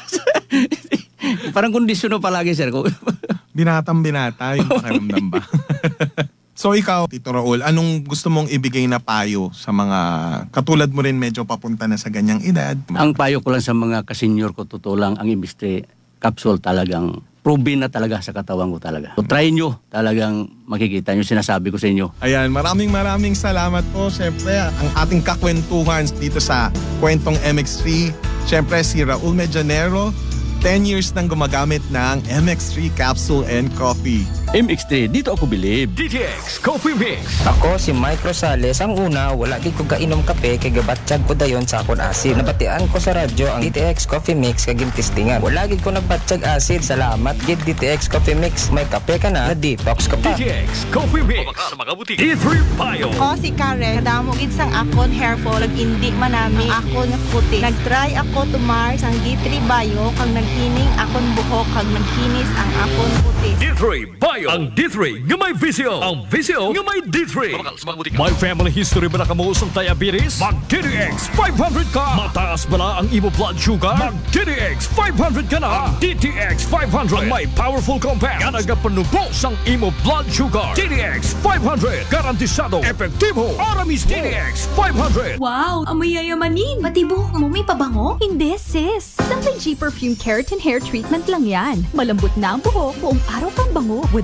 Parang kondisyon na palagi, sir. Binatang-binata yung pakiramdam ba? So ikaw, Tito Raul, anong gusto mong ibigay na payo sa mga katulad mo rin medyo papunta na sa ganyang edad? Ang payo ko lang sa mga kasenyor ko, totoo lang, ang MX3 capsule talagang proven na talaga sa katawan ko talaga. So try nyo, talagang makikita nyo, sinasabi ko sa inyo. Ayan, maraming salamat po. Siyempre, ang ating kakwentuhan dito sa Kwentong MX3. Siyempre, si Raul Medianero, 10 years nang gumagamit ng MX3 capsule and coffee. MX3, dito ako bilib. DTX Coffee Mix. Ako si Mike Rosales. Ang una, wala di ko kainom kape kay gabatsyag ko dayon sa akon acid. Nabatian ko sa radyo ang DTX Coffee Mix kay gintistingan. Wala gid ko nagbatsyag acid. Salamat gid DTX Coffee Mix. May kape ka na detox ka pa. DTX Coffee Mix. Sa mga butik. D3 Bio. Ako si Karen. Kadamo gid sang akon hair fall. Indi manami akon nga puti. Nagtry ako tumar sang D3 Bio kag naghining akon buhok kag nagkinis ang akon puti. D3 Bio. Ang D3 nga may visio. Ang visio nga may D3. May family history ba na kamuusang diabetes? Mag DTX 500 ka. Mataas ba na ang imo blood sugar? Mag DTX 500 ka na. DTX 500 ang may powerful compounds nga nagapanubos ang imo blood sugar. DTX 500 garantisado epektibo. Aramis DTX 500. Wow, amoy yayamanin. Pati buhok mo may pabango? Hindi sis. Simply G Perfume Keratin Hair Treatment lang yan. Malambot na ang buhok, buong araw kang bango with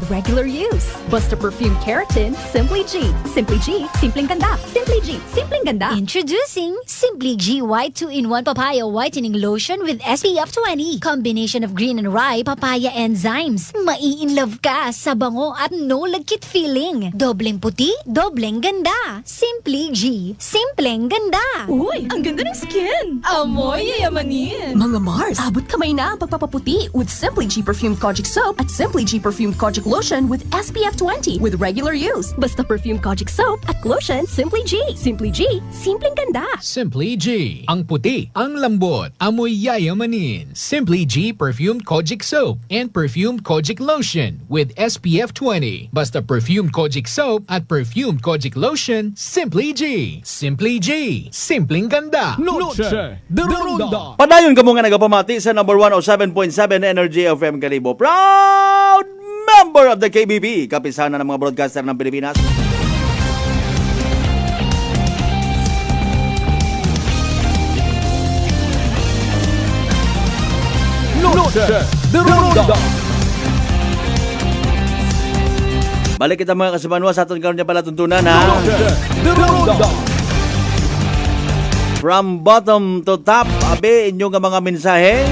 regular use. Basta Perfume Keratin, Simply G. Simply G, simpleng ganda. Simply G, simpleng ganda. Introducing Simply G White 2-in-1 Papaya Whitening Lotion with SPF 20. Combination of green and rye papaya enzymes. Mai-in-love ka sa bango at no lagkit feeling. Dobleng puti, dobleng ganda. Simply G, simpleng ganda. Uy, ang ganda ng skin! Amoy yayamanin! Mga Mars, abot kamay na ang pagpapaputi with Simply G Perfumed Kojic Soap at Simply G Perfumed Kojic Lotion with SPF 20 with regular use. Basta Perfumed Kojic Soap at Lotion, Simply G. Simply G, simpleng ganda. Simply G. Ang puti, ang lambot, amoy yayamanin. Simply G Perfumed Kojic Soap and Perfumed Kojic Lotion with SPF 20. Basta Perfumed Kojic Soap at Perfumed Kojic Lotion, Simply G. Simply G. Simpleng ganda. Noche de Ronda. Padayon ka mo nga nagapamati sa number 107.7 Energy FM Kalibo. Proud member of the KBP, kapisanan ng mga broadcaster ng Pilipinas. Noche de Ronda. Balik kita mga kasimanwa sa aton karon niya pala tuntunan ha. Noche de Ronda. From bottom to top, abe inyo nga mga mensahe.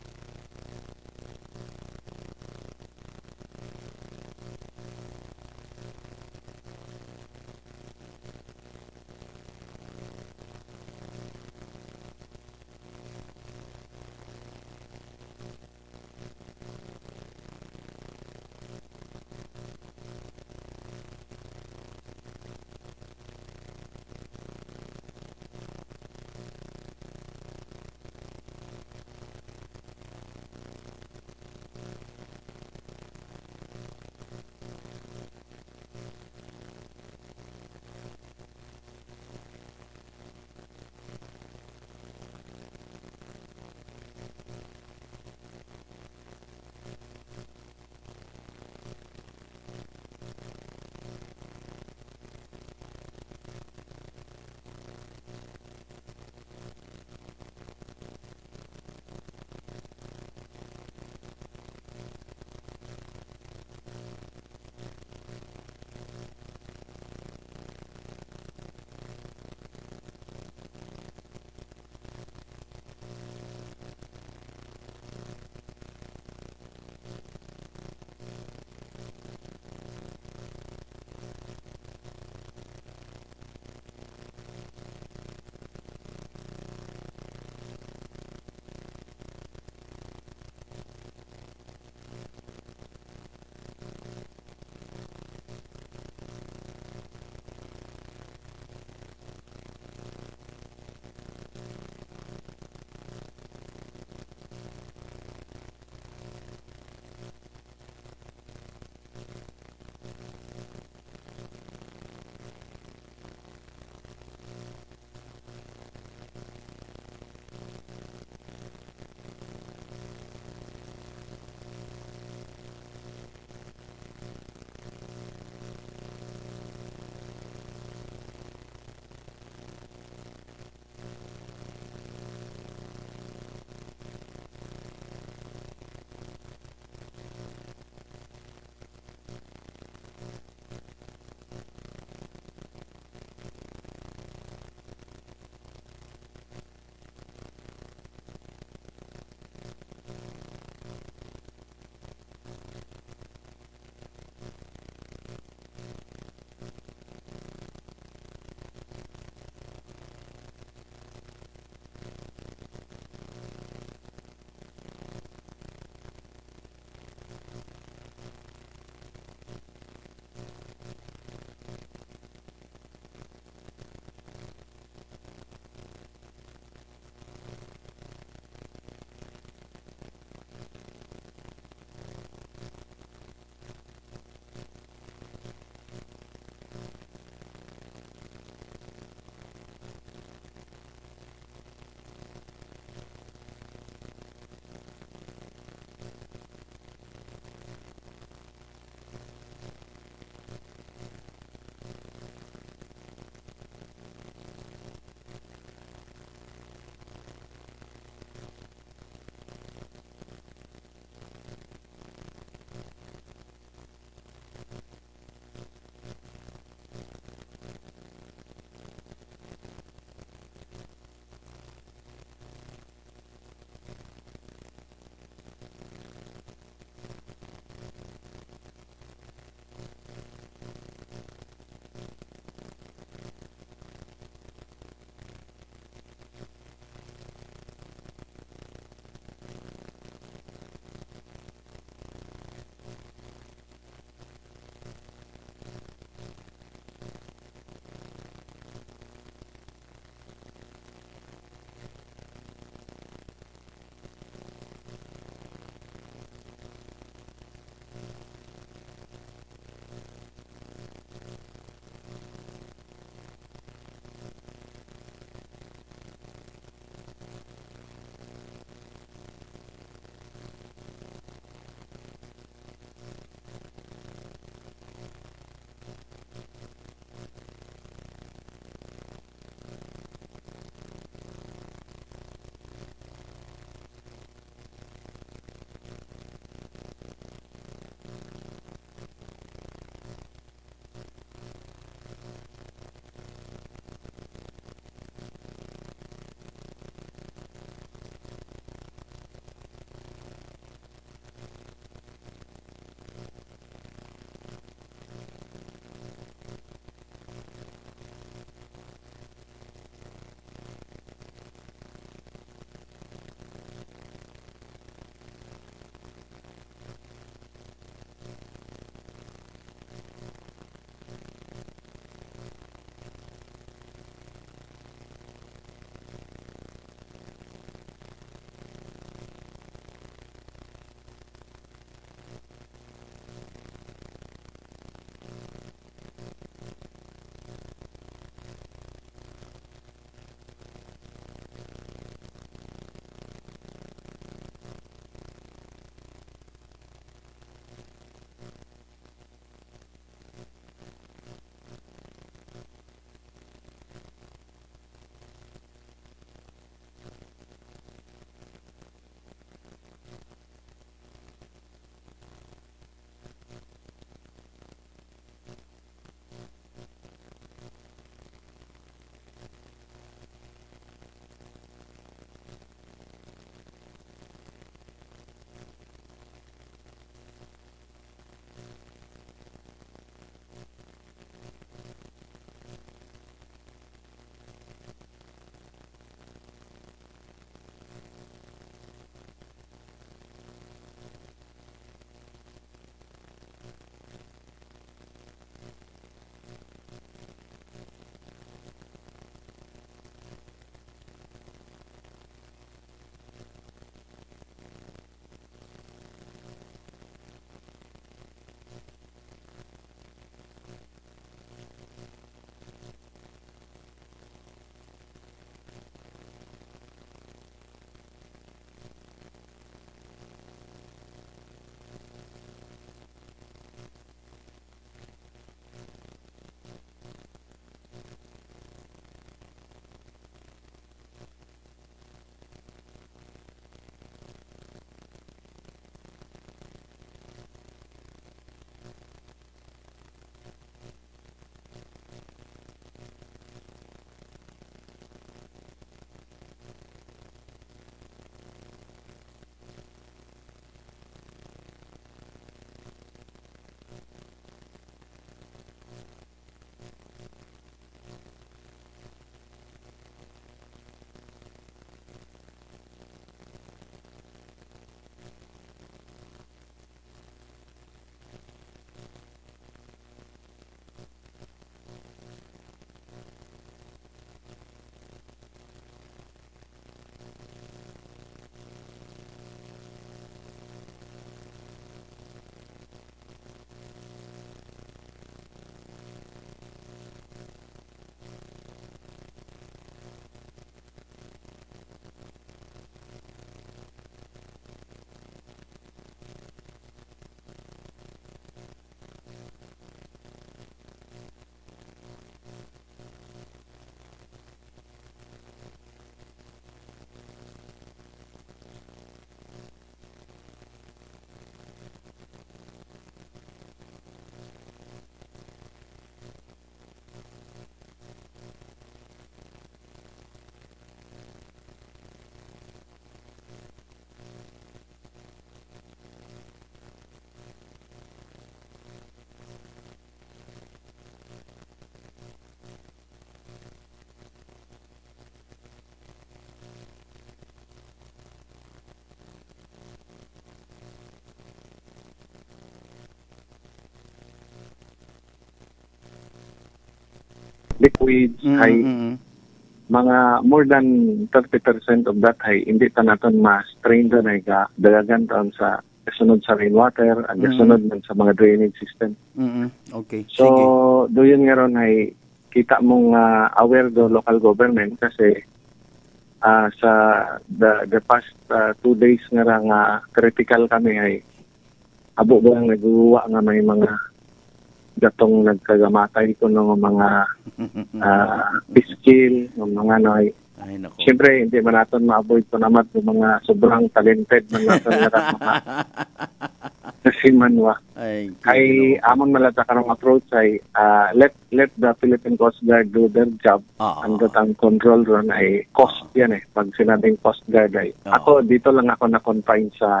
weeds ay mga more than 30% of that ay hindi ta naton ma-strain doon ay dalagan taon sa kasunod sa rainwater at kasunod man sa mga drainage system. Okay. So, doon nga ron ay kita mong aware do local government kasi sa the past 2 days nga critical kami ay abo ba ang naguwa nga may mga gatong nagkagamatay ko ng mga piskil, ng mga ay siyempre hindi man natin ma-avoid ko naman ng mga sobrang talented man natin mga nasimanwa. Ay amon malata karong approach ay let the Philippine Coast Guard do their job. Ang datang control ron ay cost yan pag sinabing Coast Guard ay ako dito lang ako na-confine sa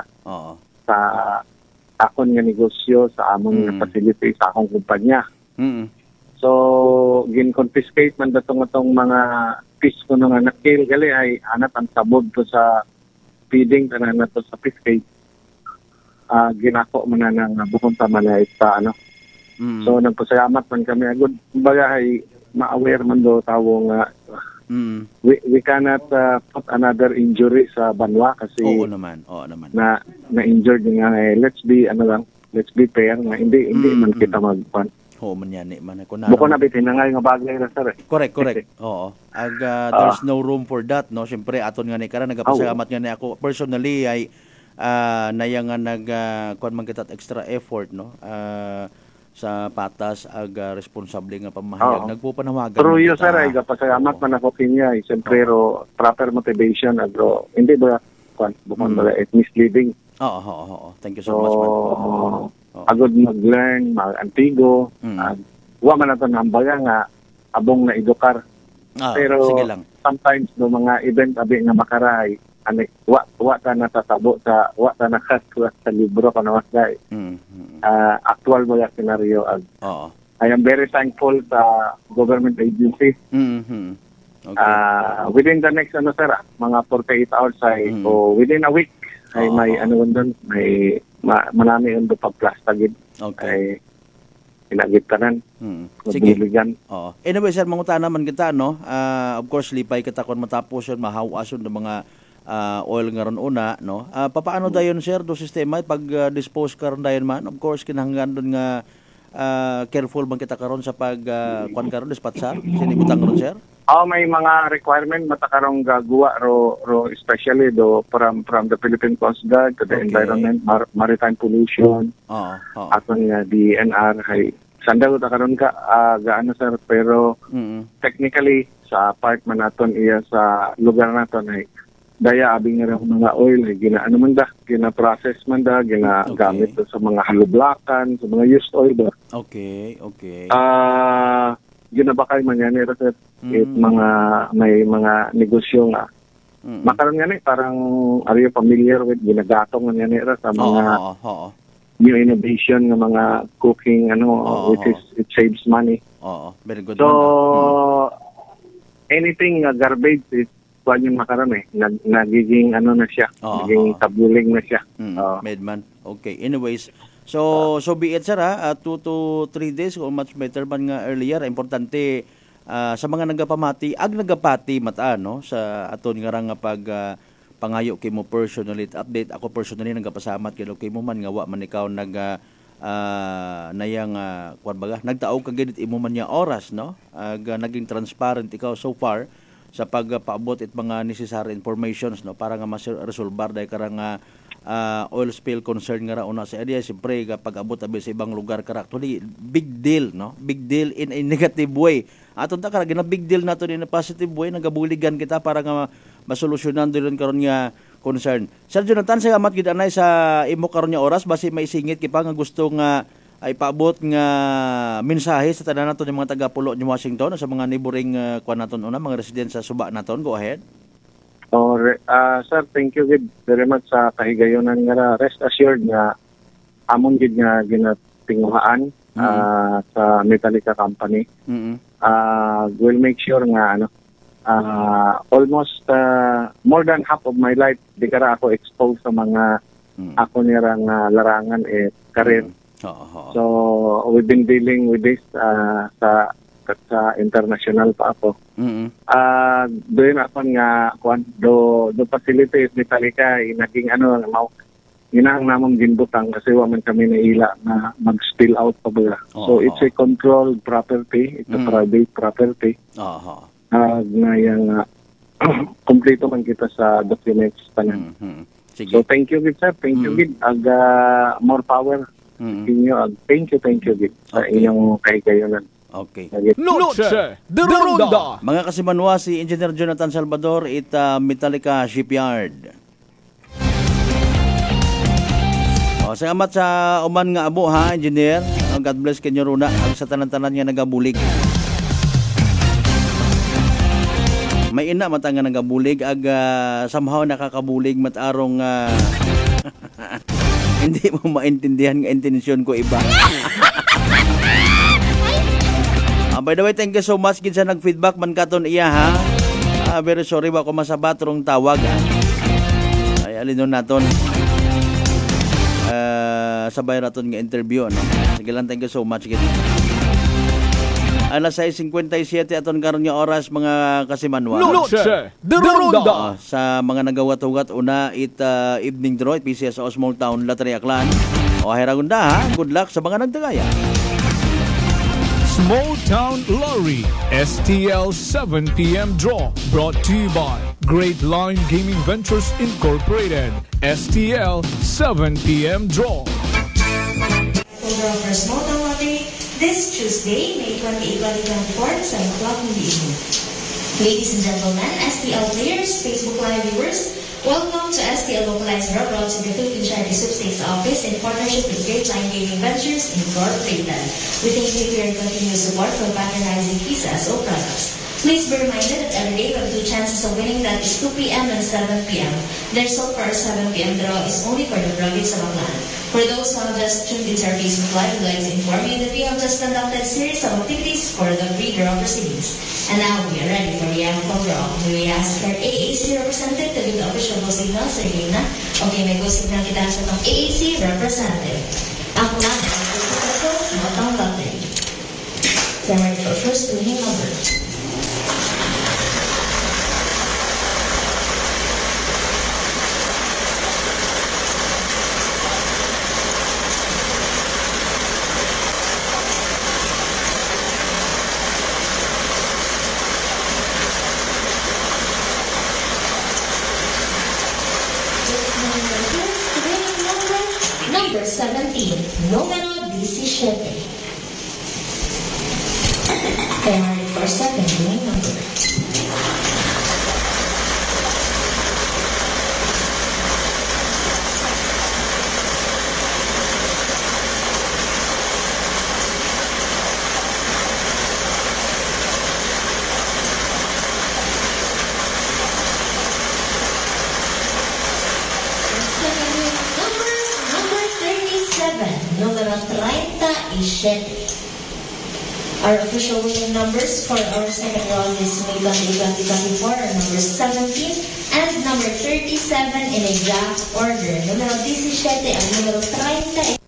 akon nga negosyo sa among facility sa akong kumpanya. So gin-confiscate man datong mga fish ko nga nakil gali ay anat ang sabod to sa feeding tanan nato sa fish cage. Ginako man na ng bukong tamalay sa So nagpasalamat man kami agud baga ay ma-aware man do tawo nga we cannot put another injury sa banwa kasi Oo naman. na injured nga let's be fair nga hindi man kita magpan. Oo man yan man ko na. Buko na bitin nga nga bagay ra sir. Correct. Oo. There's no room for that no. Syempre aton nga ni karon nagapasalamat nga ni ako personally ay naya nga kuan man kita extra effort no. Sa patas responsable nga pamahayag nagpupanawagan pero yo sir ay gapasalamat man ako kinya siyempre proper motivation agro hindi ba bukod ba misleading thank you so much man agod mag-learn mag-antigo wa man nato nambaga nga abong na edukar pero sometimes no mga event abi nga makaray wa ta natatabo sa wa ta nakasulat sa libro kano wasday actual mo yung scenario I am very thankful sa government agency within the next mga 48 hours ay o within a week ay may doon may manami yung pagplastagid ay pinagit tanan sige anyway sir mangutana man kita no of course lipay kita kon matapos yun mahawason ng mga oil nga ron una no papaano dayon sir do sistema pag dispose karon dayon man of course kinahanglan don nga careful man kita karon sa pag kuan karon dispatcha sinibutang ron sir may mga requirement matakarong gagawa ro especially do from the Philippine Coast Guard to the environment maritime pollution aton nga DNR hay sandal ta karon ka gaano sir pero technically sa part man naton iya sa lugar naton ay daya abing nga mga oil ginaano man gina-process man ginagamit sa mga halublakan sa mga used oil ba ginabakay man yan sir mga may mga negosyo nga makaroon nga parang are you familiar with ginagatong man yan sa mga new innovation nga mga cooking which is it saves money very good so anything garbage is yung makaroon nagiging na siya nagiging tabuling na siya made man okay anyways so be it sir 2 to 3 days or much better man nga earlier importante sa mga nagapati mata no sa aton nga nga pag pangayo kay mo personally update ako personally nagapasamat kay mo man nga wa man ikaw nayang kuan baga nagtaog ka gid imo man niya oras no naging transparent ikaw so far sa pagpaabot it mga necessary informations no para nga ma-resolbar dahil karang oil spill concern nga ra una sa area siyempre kapag abot abi sa ibang lugar kara actually big deal in a negative way aton ta kara gina big deal nato in a positive way nagabuligan kita para nga masolusyonan din karon nga concern Sir Jonathan salamat gid anay sa imo karon nga oras basi maisingit kipa nga gusto nga ay paabot nga mensahe sa tanan naton yung mga taga-pulo ni Washington sa mga neighboring kuan naton una mga residents sa suba naton go ahead sir thank you very much sa kahigayonan nga rest assured nga amon gid nga ginatinguhaan sa Metallica company we'll make sure nga almost more than half of my life di kara ako exposed sa mga ako nirang larangan career So we've been dealing with this sa at sa international pa ako. Doon ako nga do facilities ni Talika naging ginahang namang ginbutang kasi waman kami naila na mag-spill out pa ba. So it's a controlled property, it's a private property. Na yung kompleto man kita sa documents tanan. So thank you gid sir, thank you gid more power. Thank you gid sa inyong kahigayonan. Okay. Noche de Ronda. Mga kasimanwa, si Engineer Jonathan Salvador at Metallica Shipyard. Salamat sa uman nga abo ha, Engineer. God bless kanyo runa ang sa tanan-tanan nga nagabulig. May ina mata nga nagabulig somehow nakakabulig matarong hindi mo maintindihan nga intensyon ko iba. By the way, thank you so much gid sa nag-feedback man katon iya ha. Very sorry ba ko masabat rong tawag ha. Ay alinon naton. Sabay raton nga interview no. Sige lang, thank you so much gid. Alas 6:57 aton karon nga oras mga kasimanwa. Noche de Ronda. Sa mga nagawat-ugat una evening draw PCS o Small Town Lottery Aklan. O heragunda ha. Good luck sa mga nagdagaya. Small Town Lottery STL 7 p.m. draw brought to you by Great Line Gaming Ventures Incorporated. STL 7 p.m. draw. Draw for Small Town Lottery this Tuesday, May 28, 2024, 7 o'clock in the evening. Ladies and gentlemen, STL players, Facebook Live viewers, welcome to STL Localized Draw brought to the Philippine Charity Sweepstakes Office in partnership with Great Line Gaming Ventures Incorporated. We thank you for your continued support for patronizing PCSO products. Please be reminded that every day we have 2 chances of winning, that is 2 p.m. and 7 p.m. The result for our 7 p.m. draw is only for the province of Aklan. For those who have just tuned into our Facebook Live, we'd like to inform you that we have just conducted a series of activities for the pre-draw proceedings. And now we are ready for the actual draw. We ask our AAC representative to give the official go signal. Sir Lina, okay, may go signal kita sa itong AAC representative. Aklan, Small Town Lottery. So I'm ready for first winning number. Number 17, Noveno DC7. Kaya for second winning number. Number 37. Our official winning numbers for our second round is May 2024 are number 17 and number 37 in exact order. Numero 17 at numero 30.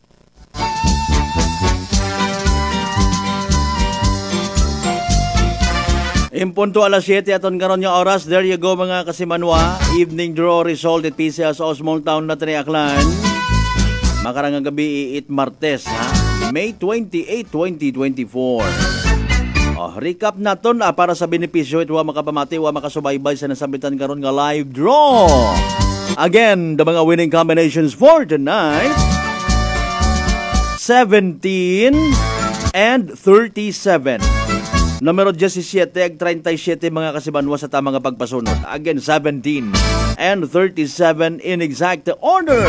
Impunto alas 7 aton karon nga oras. There you go mga kasimanwa. Evening draw result at PCS o Small Town Lottery Aklan. Makarang gabi it Martes ha. May 28, 2024. Recap naton para sa benepisyo ito makapamati wa makasubaybay sa nasambitan karon nga live draw. Again, the mga winning combinations for tonight: 17 and 37. Numero 17 ag 37 mga kasibanwa sa tamang pagpasunod. Again, 17 and 37 in exact order.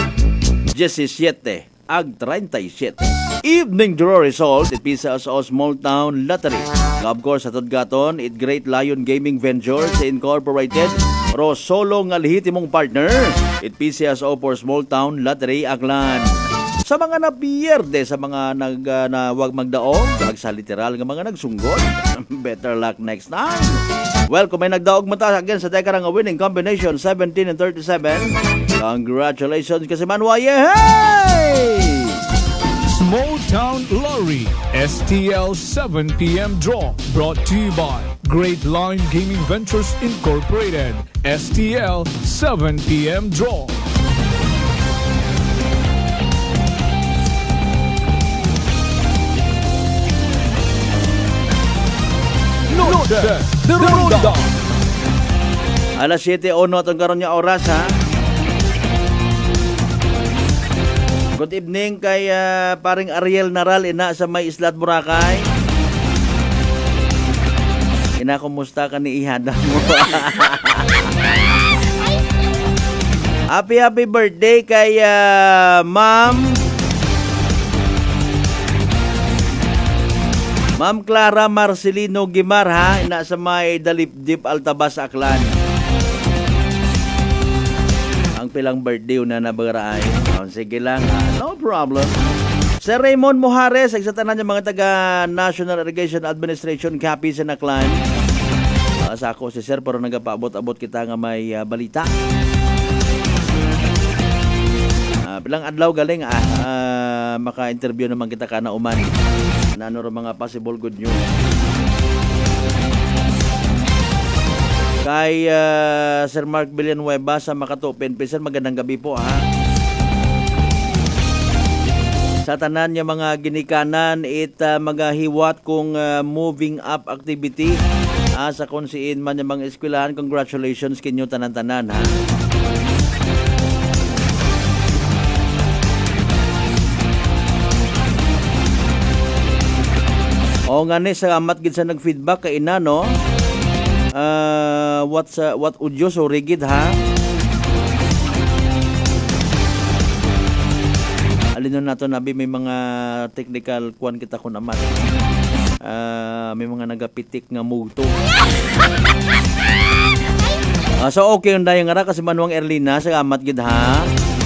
17 ag 37. Evening draw result it PCS o Small Town Lottery. Of course, atod gaton it Great Lion Gaming Ventures Incorporated. Rosolo nga lehitimong partner it PCSO for Small Town Lottery Aklan. Sa mga napiyerde, sa mga wag magdaog, sa literal nga mga nagsunggol, better luck next time. Well, kung may nagdaog mata again sa teka nga winning combination 17 and 37, congratulations kasi Manwa. Yay! Small Town Lottery STL 7 p.m. Draw brought to you by Great Line Gaming Ventures Incorporated. STL 7 p.m. Draw. Noche de Ronda. Alas 7:01 atong karon nga oras ha. Good evening kay paring Ariel Naral ina sa May Islat Boracay. Ina, kumusta ka ni ihada mo? Happy birthday kay Ma'am Clara Marcelino Gimar ha, ina sa May Dalipdip Altabas Aklan. Ang pilang birthday na nabagaraay. Sige lang, no problem. Sir Raymond Mojares, sa tanan ng mga taga National Irrigation Administration Capi sa Naklan. Sa ako si Sir, pero nagapaabot-abot kita nga may balita. Pilang adlaw galing maka-interview naman kita kana uman. Ano mga possible good news. Kay Sir Mark Villanueva sa Makatupin. Sir, magandang gabi po ha. Sa tanan niya mga ginikanan magahiwat kung moving up activity sa konsiin man niya mga eskwelahan. Congratulations kinyo tanan-tanan ha. O nga ni sa amat gid sa nag-feedback kay ina no. What udyo so rigid ha. Alin nato nabi may mga technical kuan kita kun amat. May mga nagapitik nga muto. So okay yung dayang ara kasi manuang Erlina sa amat gid ha.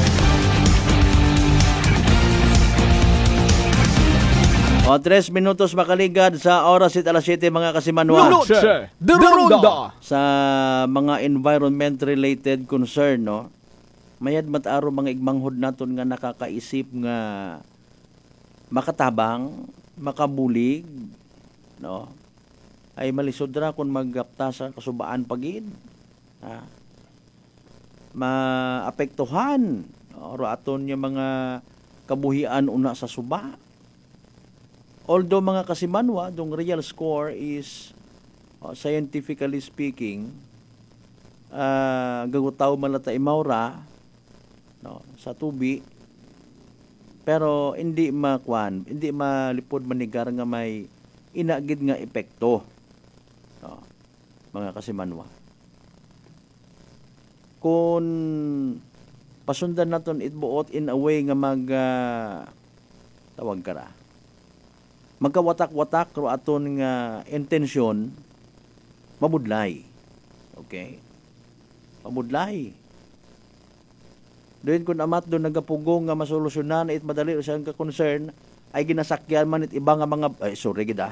O 3 minutos makaligad sa oras at alas 7 mga kasimanwa. Noche de Ronda. Sa mga environment related concern no. Mayad mataro mga igmanghod naton nga nakakaisip nga makatabang, makabulig no. Ay malisod ra kun maggapta sa kasubaan pagid. Maapektuhan oro aton yung mga kabuhian una sa suba. Although mga kasimanwa, dong real score is scientifically speaking, gagutaw malata imaura no, sa tubi, pero hindi malipod manigar nga may inagid nga epekto no, mga kasimanwa. Kung pasundan naton itbuot in a way nga tawag kara magkawatak-watak ro aton nga intensyon mabudlay. Okay? Mabudlay. Doon kun amat doon nagapugong nga masolusyonan it madali siyang ka concern ay ginasakyan man it iba nga mga sorry gid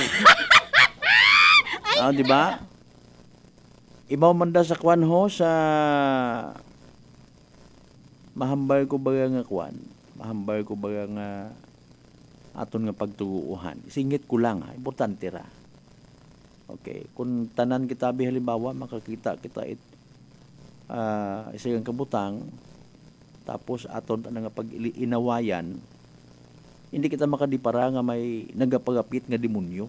di ba? Ibaw man da sa kwan ho sa mahambal ko baga nga kwan. Mahambal ko baga nga aton nga pagtuguuhan. Singit ko lang, importante ra. Okay, kung tanan kita halimbawa makakita kita isang kabutang tapos aton nga pag-inawayan hindi kita makadipara nga may nagapagapit nga demonyo.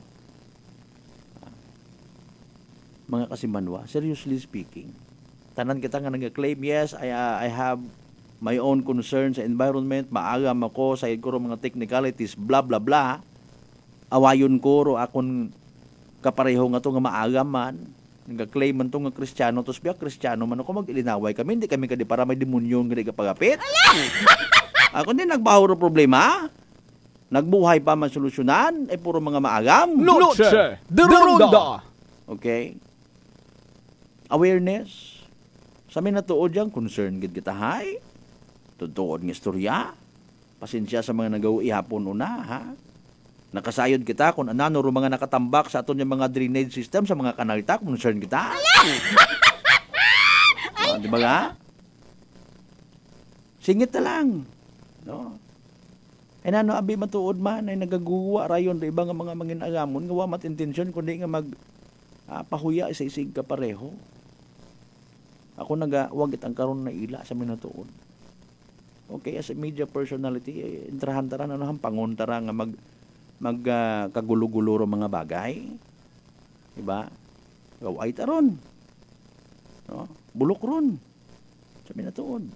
Mga kasimanwa, seriously speaking, tanan kita nga nag-claim, yes, I have my own concern sa environment, maagam ako sa ko mga technicalities, blah blah blah. Awayon ko ro akon kapareho nga to nga maagam man, nag-claim man to nga Kristiyano, tos biya Kristiyano man ako mag-ilinaway kami, hindi kami kadi para may demonyo nga di kapagapit. Ako din nagbaho ro problema, nagbuhay pa man solusyonan, puro mga maagam. Noche de Ronda. Okay? Awareness. Sa amin natuod yan, concern gid kita hay. Tutuod ng istorya. Pasensya sa mga nagawi hapon una, ha? Nakasayod kita kung anano ro mga nakatambak sa aton yung mga drainage system sa mga kanalita, concern kita. Di ba ga? Singit na lang. No? Ay nano abi matuod man ay nagaguwa rayon da ibang mga manginangamon nga wa mat intensyon kundi nga mag pahuya sa isig ka pareho. Ako wagit ang karon na ila sa minatuod. Okay, as a media personality, intrahan-taran ano hampangon tara nga kagulo-gulo ro mga bagay. Diba? Gaway taron. No? Bulok ron. Sa minatuod.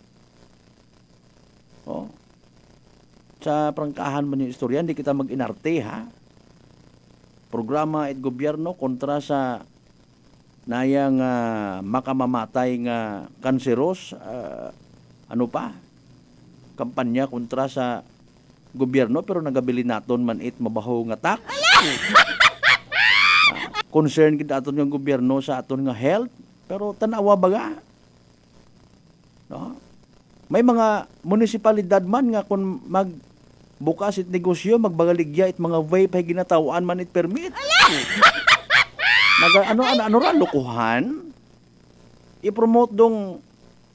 Oh. Sa prangkahan man yung istorya, hindi kita mag-inarte, ha? Programa at gobyerno kontra sa nayang makamamatay nga kanseros, ano pa? Kampanya kontra sa gobyerno, pero nagabili naton man mabaho nga tax. Concern kita aton ng gobyerno sa aton nga health, pero tanawa baga. No? May mga munisipalidad man nga kung bukas it negosyo, magbagaligya it mga vape ay ginatawaan man it permit. Ano ra lokohan? I-promote dong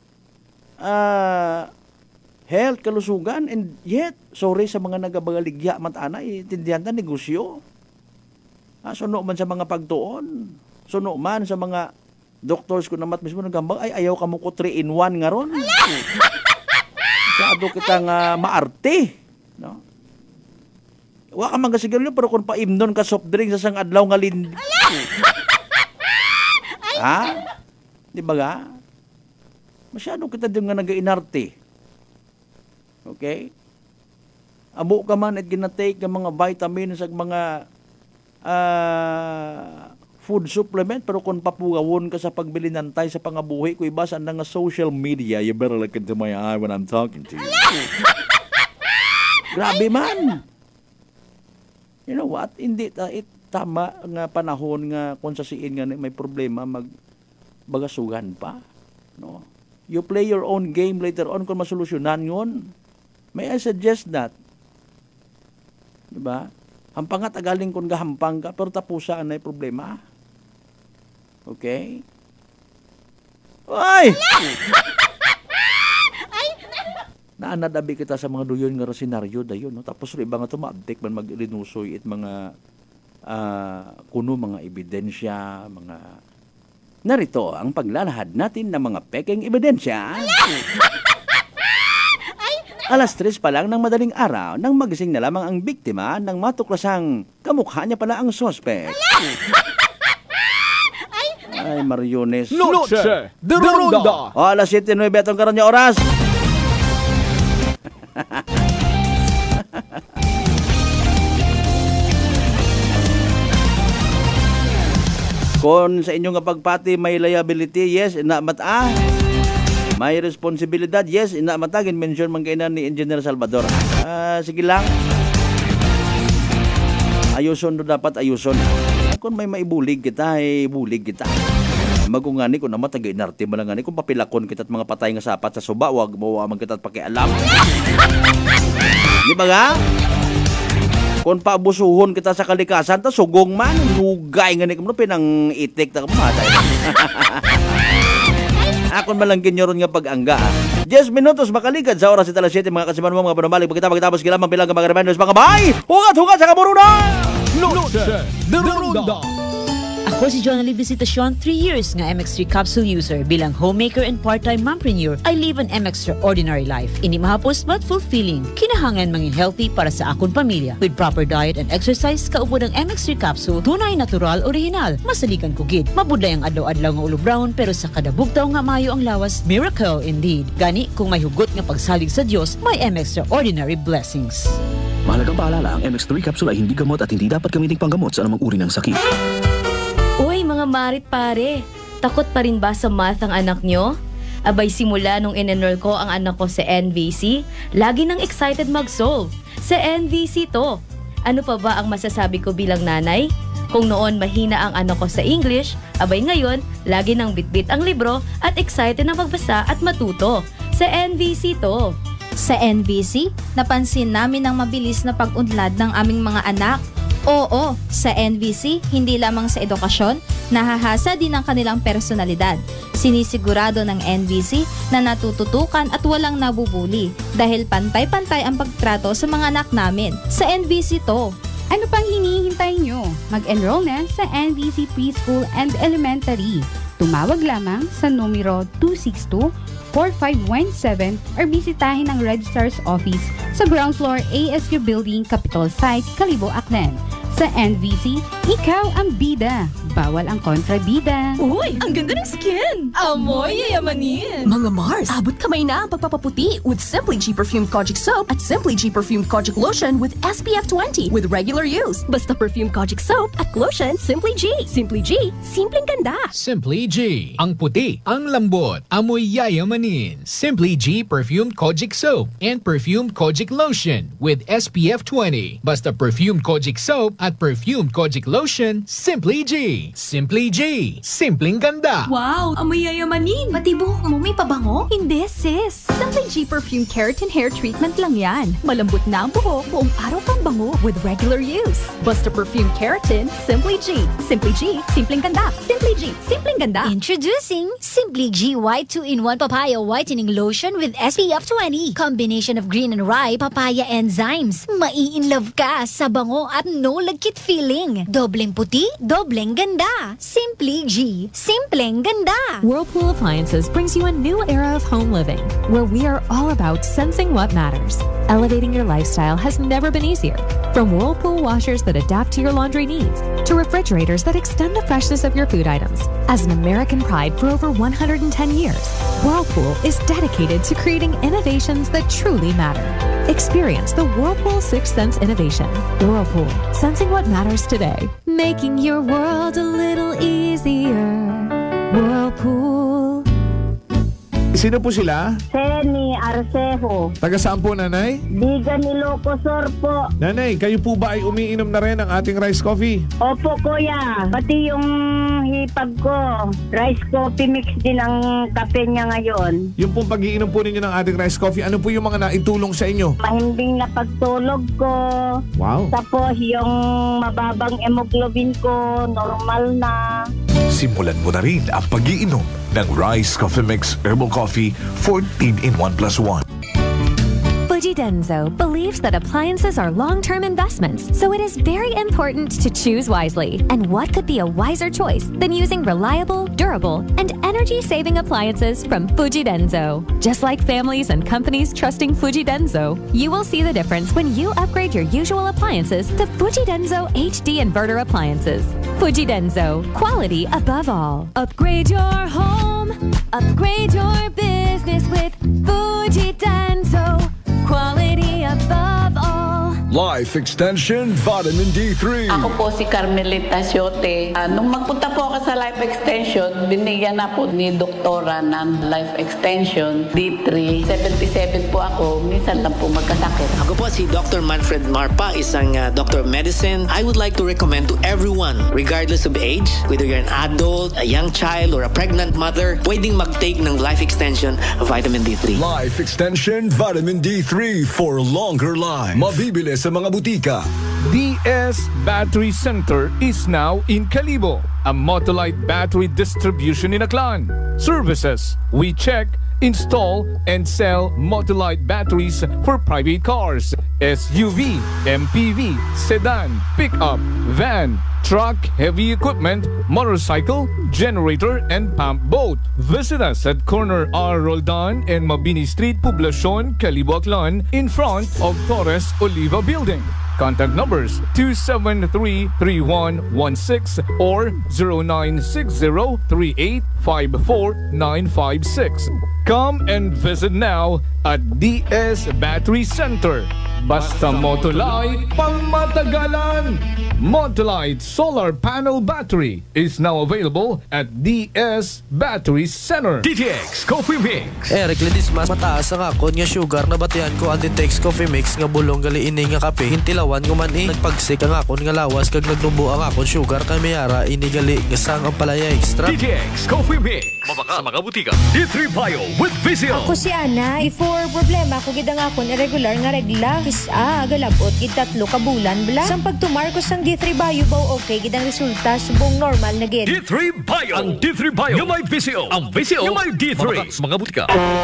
health, kalusugan, and yet, sorry sa mga nagabagaligya matana, itindihan na negosyo. Suno man sa mga pagtuon. Suno man sa mga doctors ko namat mismo nagambang, ay ayaw ka mo ko 3-in-1 nga ron. Kado kita nga maarte. No? Wa ka magasiguro pero kung paimnon ka soft drink sa sang adlaw nga lindi. Ha? Di ba ga? Masyado kita din nga nag-inarte. Okay? Amo ka man at ginatake ng mga vitamins at mga food supplement, pero kung papugawon ka sa pagbili ng tayo sa pangabuhi, kung iba saan nga social media, you better look into my eye when I'm talking to you. Grabe man. You know what? Hindi tama nga panahon nga kung sa siin nga may problema magbagasugan pa. No? You play your own game later on kung masolusyonan yun. May I suggest that? Diba? Hampangat agaling kung gahampang ka, pero tapusaan na yung problema. Okay? Ay! Naanadabi kita sa mga duyon nga senaryo dayon, no? Tapos iba nga ito maabdik man mag-rinusoy at mga kuno mga ebidensya, mga narito ang paglalahad natin ng mga pekeng ebidensya. Alas 3 pa lang ng madaling araw nang magising na lamang ang biktima nang matuklasang kamukha niya pala ang suspect. Ay, Mariones. Noche de Ronda. Alas 7:09 atong karon nga oras. Kung sa inyong pagpati may liability, yes, inamata. May responsibilidad, yes, inamatagin mention man kainan ni Engineer Salvador. Sige lang. Ayuson do dapat ayuson. Kung may maibulig kita, ay bulig kita. Magungani kung naman taga-inarte malangani kung papilakon kita at mga patay nga sapat sa suba, wag mo man kita at pakialam. Di ba nga? Kung paabusuhon kita sa kalikasan, ta sugong man, lugay nga ni kamo pinang itik ta kamatay. Akon malangkin nyo ron nga pag-angga. 10 minutos makaligad sa oras italas 7 mga kasiman mo mga panumalik. Pagkatapos kilamang bilang mga reminders mga bay. Hugat-hugat sa kamuruna! Noche de Ronda. Ako si Jonali Visitacion, 3 years nga MX3 capsule user. Bilang homemaker and part-time mompreneur, I live an extraordinary life. Ini mahapos but fulfilling. Kinahangan mangin healthy para sa akong pamilya. With proper diet and exercise, kaupod ang MX3 capsule, tunay, natural, original. Masalikan ko gid. Mabudlay ang adlaw-adlaw nga ulo brown, pero sa kada bugtaw nga mayo ang lawas, miracle indeed. Gani, kung may hugot nga pagsalig sa Diyos, may extraordinary blessings. Mahalagang paalala, ang MX3 capsule ay hindi gamot at hindi dapat gamiting panggamot sa anumang uri ng sakit. Uy, mga marit pare, takot pa rin ba sa math ang anak nyo? Abay simula nung in-enroll ko ang anak ko sa NVC, lagi nang excited mag-solve. Sa NVC to. Ano pa ba ang masasabi ko bilang nanay? Kung noon mahina ang anak ko sa English, abay ngayon, lagi nang bitbit ang libro at excited na magbasa at matuto. Sa NVC to. Sa NVC, napansin namin ang mabilis na pag-unlad ng aming mga anak. Oo, sa NVC, hindi lamang sa edukasyon, nahahasa din ang kanilang personalidad. Sinisigurado ng NVC na natututukan at walang nabubuli dahil pantay-pantay ang pagtrato sa mga anak namin. Sa NVC to. Ano pang hinihintay nyo? Mag-enroll na sa NVC Preschool and Elementary. Tumawag lamang sa numero 262-4517 or bisitahin ang Registrar's Office sa ground floor ASU Building, Capitol Site, Kalibo, Aklan. Sa NVC, ikaw ang bida. Bawal ang kontrabida. Uy, ang ganda ng skin! Amoy yayamanin! Mga Mars, abot kamay na ang pagpapaputi with Simply G Perfumed Kojic Soap at Simply G Perfumed Kojic Lotion with SPF 20 with regular use. Basta Perfumed Kojic Soap at Lotion, Simply G. Simply G, simpleng ganda. Simply G. Ang puti, ang lambot, amoy yayamanin. Simply G Perfumed Kojic Soap and Perfumed Kojic Lotion with SPF 20. Basta Perfumed Kojic Soap at Perfumed Kojic Lotion, Simply G. Simply G. Simpleng ganda. Wow, amoy yayamanin! Pati buhok mo may pabango? Hindi, sis. Simply G Perfume Keratin Hair Treatment lang yan. Malambot na ang buhok, buong araw kang bango with regular use. Basta Perfume Keratin, Simply G. Simply G, simpleng ganda. Simply G, simpleng ganda. Introducing Simply G White 2-in-1 Papaya Whitening Lotion with SPF 20. Combination of green and rye papaya enzymes. Mai-in-love ka sa bango at no lagkit feeling. Dobleng puti, dobleng ganda. Simply G, simpleng ganda. Whirlpool Appliances brings you a new era of home living, where we are all about sensing what matters. Elevating your lifestyle has never been easier. From Whirlpool washers that adapt to your laundry needs, to refrigerators that extend the freshness of your food items. As an American pride for over 110 years, Whirlpool is dedicated to creating innovations that truly matter. Experience the Whirlpool Sixth Sense innovation. Whirlpool, sensing what matters today. Making your world a little easier. Whirlpool. Sino po sila? Seni Arcejo. Taga saan po, nanay? Bigan Ilocosur po. Nanay, kayo po ba ay umiinom na rin ng ating rice coffee? Opo, kuya. Pati yung hipag ko, rice coffee mix din ang kape niya ngayon. Yung pong pag-iinom po ninyo ng ating rice coffee, ano po yung mga naitulong sa inyo? Mahimbing na pagtulog ko. Wow. Tapos yung mababang hemoglobin ko, normal na. Simulan mo na rin ang pag-iinom ng Rice Coffee Mix Herbal Coffee 14-in-1+1. Fuji Denso believes that appliances are long-term investments, so it is very important to choose wisely. And what could be a wiser choice than using reliable, durable, and energy-saving appliances from Fuji Denso? Just like families and companies trusting Fuji Denso, you will see the difference when you upgrade your usual appliances to Fuji Denso HD Inverter appliances. Fuji Denso, quality above all. Upgrade your home, upgrade your business with Fuji Denso. Quality above all. Life Extension Vitamin D3. Ako po si Carmelita Siote. Nung magpunta po ako sa Life Extension, binigyan na po ni doktora ng Life Extension D3. 77 po ako, minsan lang po magkasakit. Ako po si Dr. Manfred Marpa, isang doctor of medicine. I would like to recommend to everyone, regardless of age, whether you're an adult, a young child, or a pregnant mother, pwedeng mag-take ng Life Extension Vitamin D3. Life Extension Vitamin D3 for longer life. Mabibili sa mga butika. DS Battery Center is now in Kalibo, a Motolite battery distribution in Aklan. Services: we check, install, and sell Motolite batteries for private cars, SUV, MPV, sedan, pickup, van, truck, heavy equipment, motorcycle, generator, and pump boat. Visit us at corner R. Roldan and Mabini Street, Poblacion, Kalibo, Aklan, in front of Torres Oliva Building. Contact numbers 273-3116 or 0960-3854-956. Come and visit now at DS Battery Center. Basta Motolite, pangmatagalan! Motolite Solar Panel Battery is now available at DS Battery Center. DTX Coffee Mix. Eric Ledis, mas mataas ang akon nga sugar na batian ko ang DTX Coffee Mix nga bulong gali ini nga kape. Hintilawan ko man nagpagsik ang akon nga lawas kag nagnubo ang akon sugar kay mayara ini gali nga sang ang palaya extra. DTX Coffee Mix. Mabaka sa mga butika. D3 Bio with Vizio. Ako si Ana, before problema ko gid ang akon irregular nga regla. Kisa galabot gid 3 ka bulan bla. Sang pagtumar ko sang D3 Bio ba okay gid ang resulta subong normal na gid. D3 Bio. Ang D3 Bio yung may VCO. Ang VCO yung may D3. Mga butika.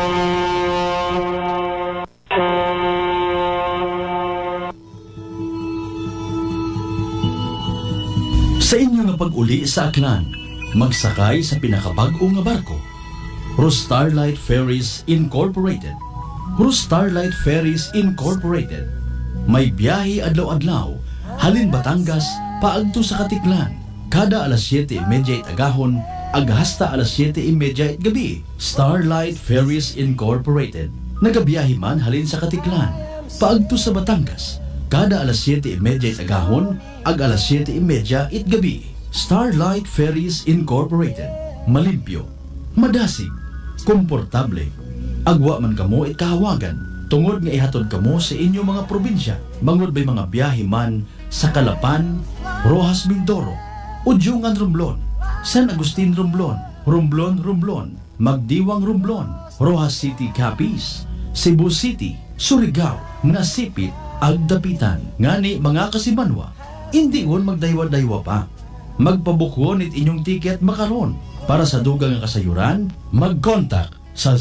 Sa inyo nga pag-uli sa Aklan, magsakay sa pinakabag-o nga barko. Starlight Ferries Incorporated. Starlight Ferries Incorporated. May biyahe adlaw-adlaw, halin Batangas, paagto sa Katiklan. Kada alas 7:30 agahon, hasta alas 7:30 gabi. Starlight Ferries Incorporated. Nagabiyahe man halin sa Katiklan, paagto sa Batangas. Kada alas 7:30 agahon, alas 7:30 gabi. Starlight Ferries Incorporated. Malimpyo, madasig, komportable. Agwa man kamo kahawagan, tungod nga ihatod kamo sa inyo mga probinsya. Bangod bay mga biyahe man sa Calapan, Rojas Mindoro, Udyungan Romblon, San Agustin Romblon, Romblon, Magdiwang Romblon, Rojas City Capiz, Cebu City, Surigao, Nasipit, Agdapitan. Ngani mga kasimanwa, hindi won magdaywa-daywa pa. Magpabukwon it inyong tiket makaron. Para sa dugang nga kasayuran, mag-contact sa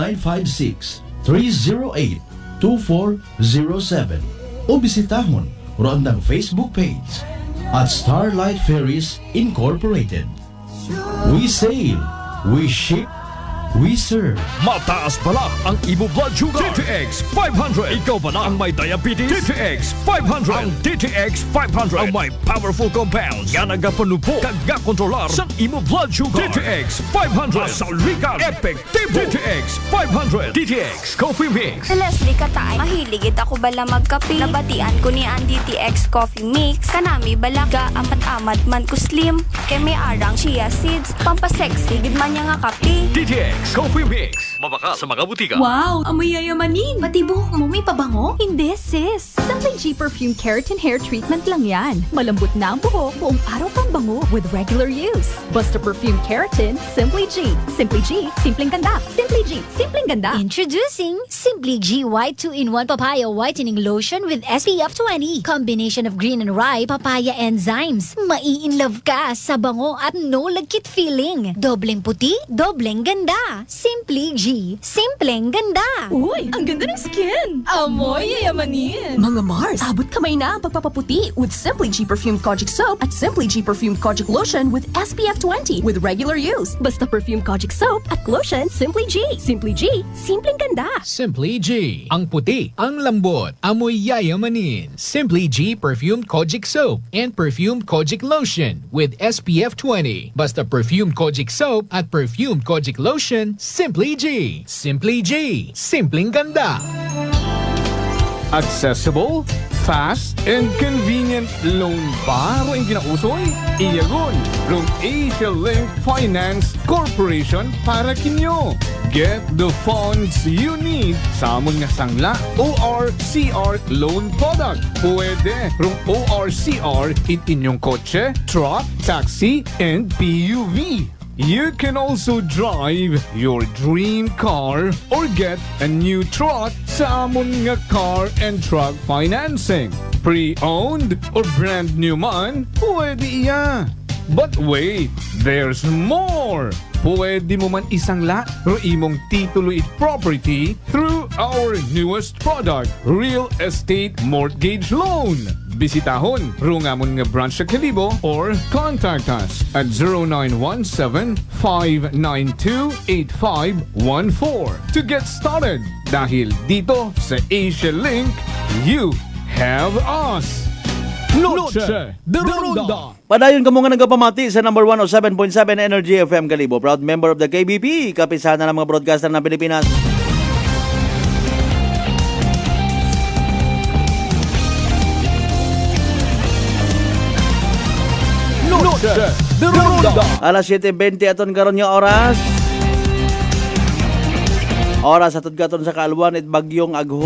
0956-308-2407 o bisitahon roandang Facebook page at Starlight Ferries Incorporated. We sail, we ship, we serve. Mataas pala ang imo blood sugar. DTX 500. Ikaw ba na ang may diabetes? DTX 500. Ang DTX 500 ang may powerful compounds nga nagapanubo kag kontrolar sa imo blood sugar. DTX 500. Saulikan, epektibo. DTX 500. DTX Coffee Mix. Leslie Katay, mahiligit ako bala magkape. Nabatian ko ni ang DTX Coffee Mix. Kanami balaga amat-amat man ko slim. Kay may arang chia seeds. Pampasexy gid man niya nga kape. DTX Coffee Mix. Mabaka sa mga butika. Wow! Amoy yayamanin! Pati buhok mo may pabango? Hindi, sis. Simply G Perfume Keratin Hair Treatment lang yan. Malambot na ang buhok, buong araw pang bango with regular use. Basta Perfume Keratin, Simply G. Simply G, simpleng ganda. Simply G, simpleng ganda. Introducing Simply G White 2-in-1 Papaya Whitening Lotion with SPF 20. Combination of green and rye papaya enzymes. Mai-in-love ka sa bango at no lagkit feeling. Dobleng puti, dobleng ganda. Simply G. Simpleng ganda. Uy, ang ganda ng skin. Amoy yayamanin. Mga Mars, abot kamay na ang pagpapaputi with Simply G Perfumed Kojic Soap at Simply G Perfumed Kojic Lotion with SPF 20 with regular use. Basta Perfumed Kojic Soap at Lotion, Simply G. Simply G, simpleng ganda. Simply G. Ang puti, ang lambot, amoy yayamanin. Simply G Perfumed Kojic Soap and Perfumed Kojic Lotion with SPF 20. Basta Perfumed Kojic Soap at Perfumed Kojic Lotion, Simply G. Simply G. Simpleng ganda. Accessible, fast, and convenient loan ba ang ginausoy? Iyagon, from Asia Link Finance Corporation para kinyo. Get the funds you need sa amon nga sangla ORCR loan product. Pwede from ORCR in inyong kotse, truck, taxi, and PUV. You can also drive your dream car or get a new truck sa amon nga car and truck financing. Pre-owned or brand new man, pwede iya. But wait, there's more! Pwede mo man isangla ro imong titulo it property through our newest product, Real Estate Mortgage Loan. Bisitahon rungamon nga branch sa Kalibo or contact us at 0917-592-8514 to get started. Dahil dito sa Asia Link, you have us. Noche de Ronda. Padayon ka mo nga nagapamati sa number 107.7 Energy FM Kalibo. Proud member of the KBP, kapisanan ng mga broadcaster ng Pilipinas. Noche de Ronda. Alas 7:20 aton karon nga oras. Oras aton katon sa Kaalwan at bagyong agho.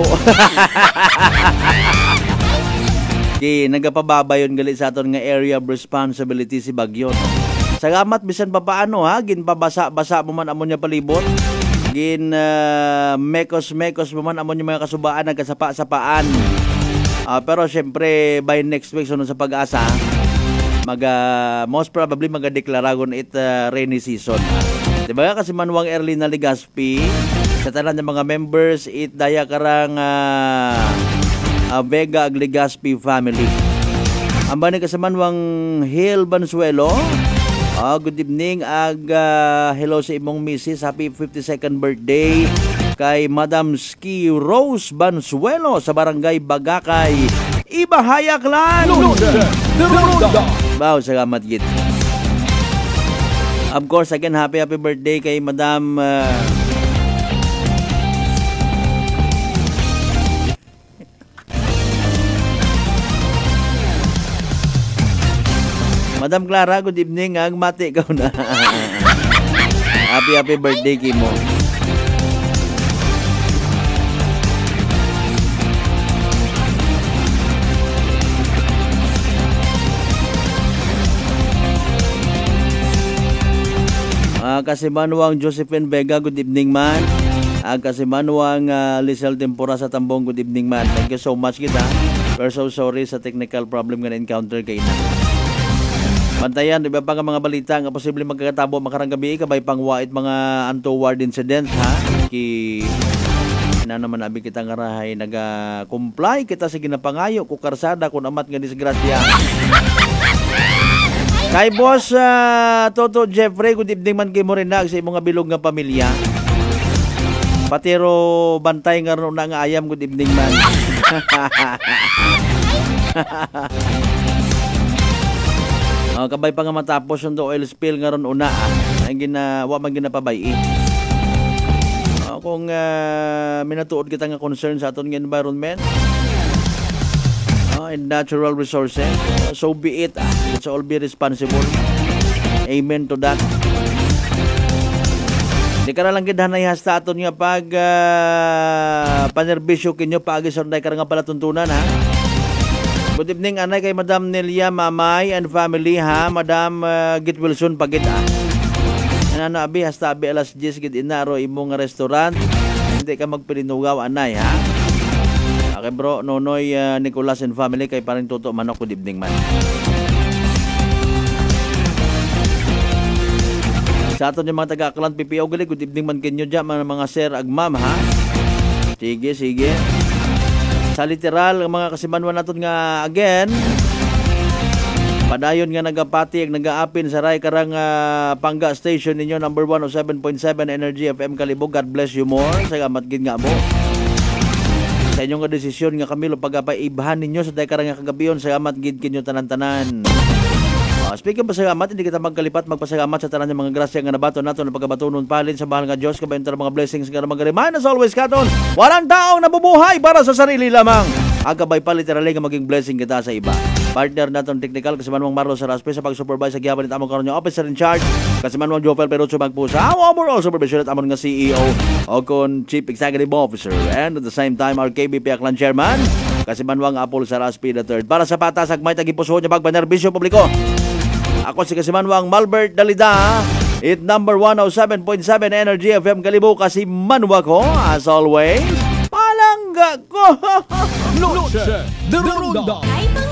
Nagapababayon gali sa aton nga area of responsibility si bagyo. Salamat bisan pa paano ha, ginpabasa-basa mo man amon nya palibot. Mekos-mekos mo man amon yung mga kasubaan nagkasapa-sapaan. Pero syempre, by next week, sunod sa pag-asa, most probably magadeklararagon it rainy season. Diba kasi manuang early na Ligaspi, sa tanan ng mga members, it daya karang Vega ag Ligaspi family. Ang bani kasamanwang Hill Bansuelo, good evening ag hello sa imong misis, happy 52nd birthday kay Madam Ski Rose Bansuelo sa Barangay Bagakay, Ibahaya Clan. Wow, salamat gid. Of course, again, happy birthday kay Madam Madam Clara, good evening. Ang mati ka na. Happy birthday kimo. Kasimanuang Josephine Vega, good evening man. Kasimanuang Lisel Tempora sa Tambong, good evening man. Thank you so much kita. We're so sorry sa technical problem nga na-encounter kay na. Bantayan, iba pa nga mga balita nga posible magkakatabo makarang gabi kabay pangwait mga untoward incident ha. Na naman abi kita nga rahay naga-comply kita sa ginapangayo ko karsada kun amat nga disgrasya. Kay boss Toto Jeffrey, good evening man kay mo rin na sa imong bilog nga pamilya. Patiro bantay nga ron na nga ayam, good evening man. Kabay pa nga matapos yung oil spill nga ron una ang wa man ginapabay kung minatuod kita nga concern sa aton nga environment and natural resources, so be it. Let's all be responsible. Amen to that. Di ka na lang gidhanay hasta aton nga pag panerbisyo kinyo paagi sa ka nga palatuntunan ha. Good evening anay kay Madam Nelia Mamay and family ha. Madam Git Wilson pagit Ano abi hasta abi alas 10 gid inaro imong restaurant. Hindi ka magpilinugaw anay ha. Okay bro, Nonoy Nicolas and family kay paring Toto Manok, good evening man. Sa aton yung mga taga-Aklan PPO gali, good evening man kinyo dyan mga sir ag ma'am ha. Sige. Sa literal, mga kasimanwan natin nga again, padayon nga nagapati, nagaapin sa Ray Karang Pangga Station ninyo, number 107.7 Energy FM Kalibo. God bless you more. Salamat gid nga mo. Sa inyong desisyon nga Camilo, pagpaibahan ninyo sa Day Karang nga kagabiyon, salamat gid kinyo tanan-tanan. Speaking of pasalamat, hindi kita magkalipat magpasalamat sa tanan ng mga grasya nga nabato nato na pagkabatunon palin sa mahal nga Diyos kabayon mga blessings nga mag-remind as always katon walang taong nabubuhay para sa sarili lamang agabay pa literally nga maging blessing kita sa iba. Partner naton technical kasi manuang Marlo Saraspe sa pag-supervise sa giyaban nit among karon nga officer in charge kasi manuang Jofel Perotso Magpusa overall supervision at amon nga CEO o kon Chief Executive Officer and at the same time our KBP Aklan Chairman kasi manuang Apol Saraspe III para sa patas agmay tagipuso niya pagbanerbisyo publiko. Ako si Kasimanwang Malbert Dalida, it number 107.7 Energy FM Kalibo, Kasimanwa ko, as always, palangga ko. Noche de Ronda.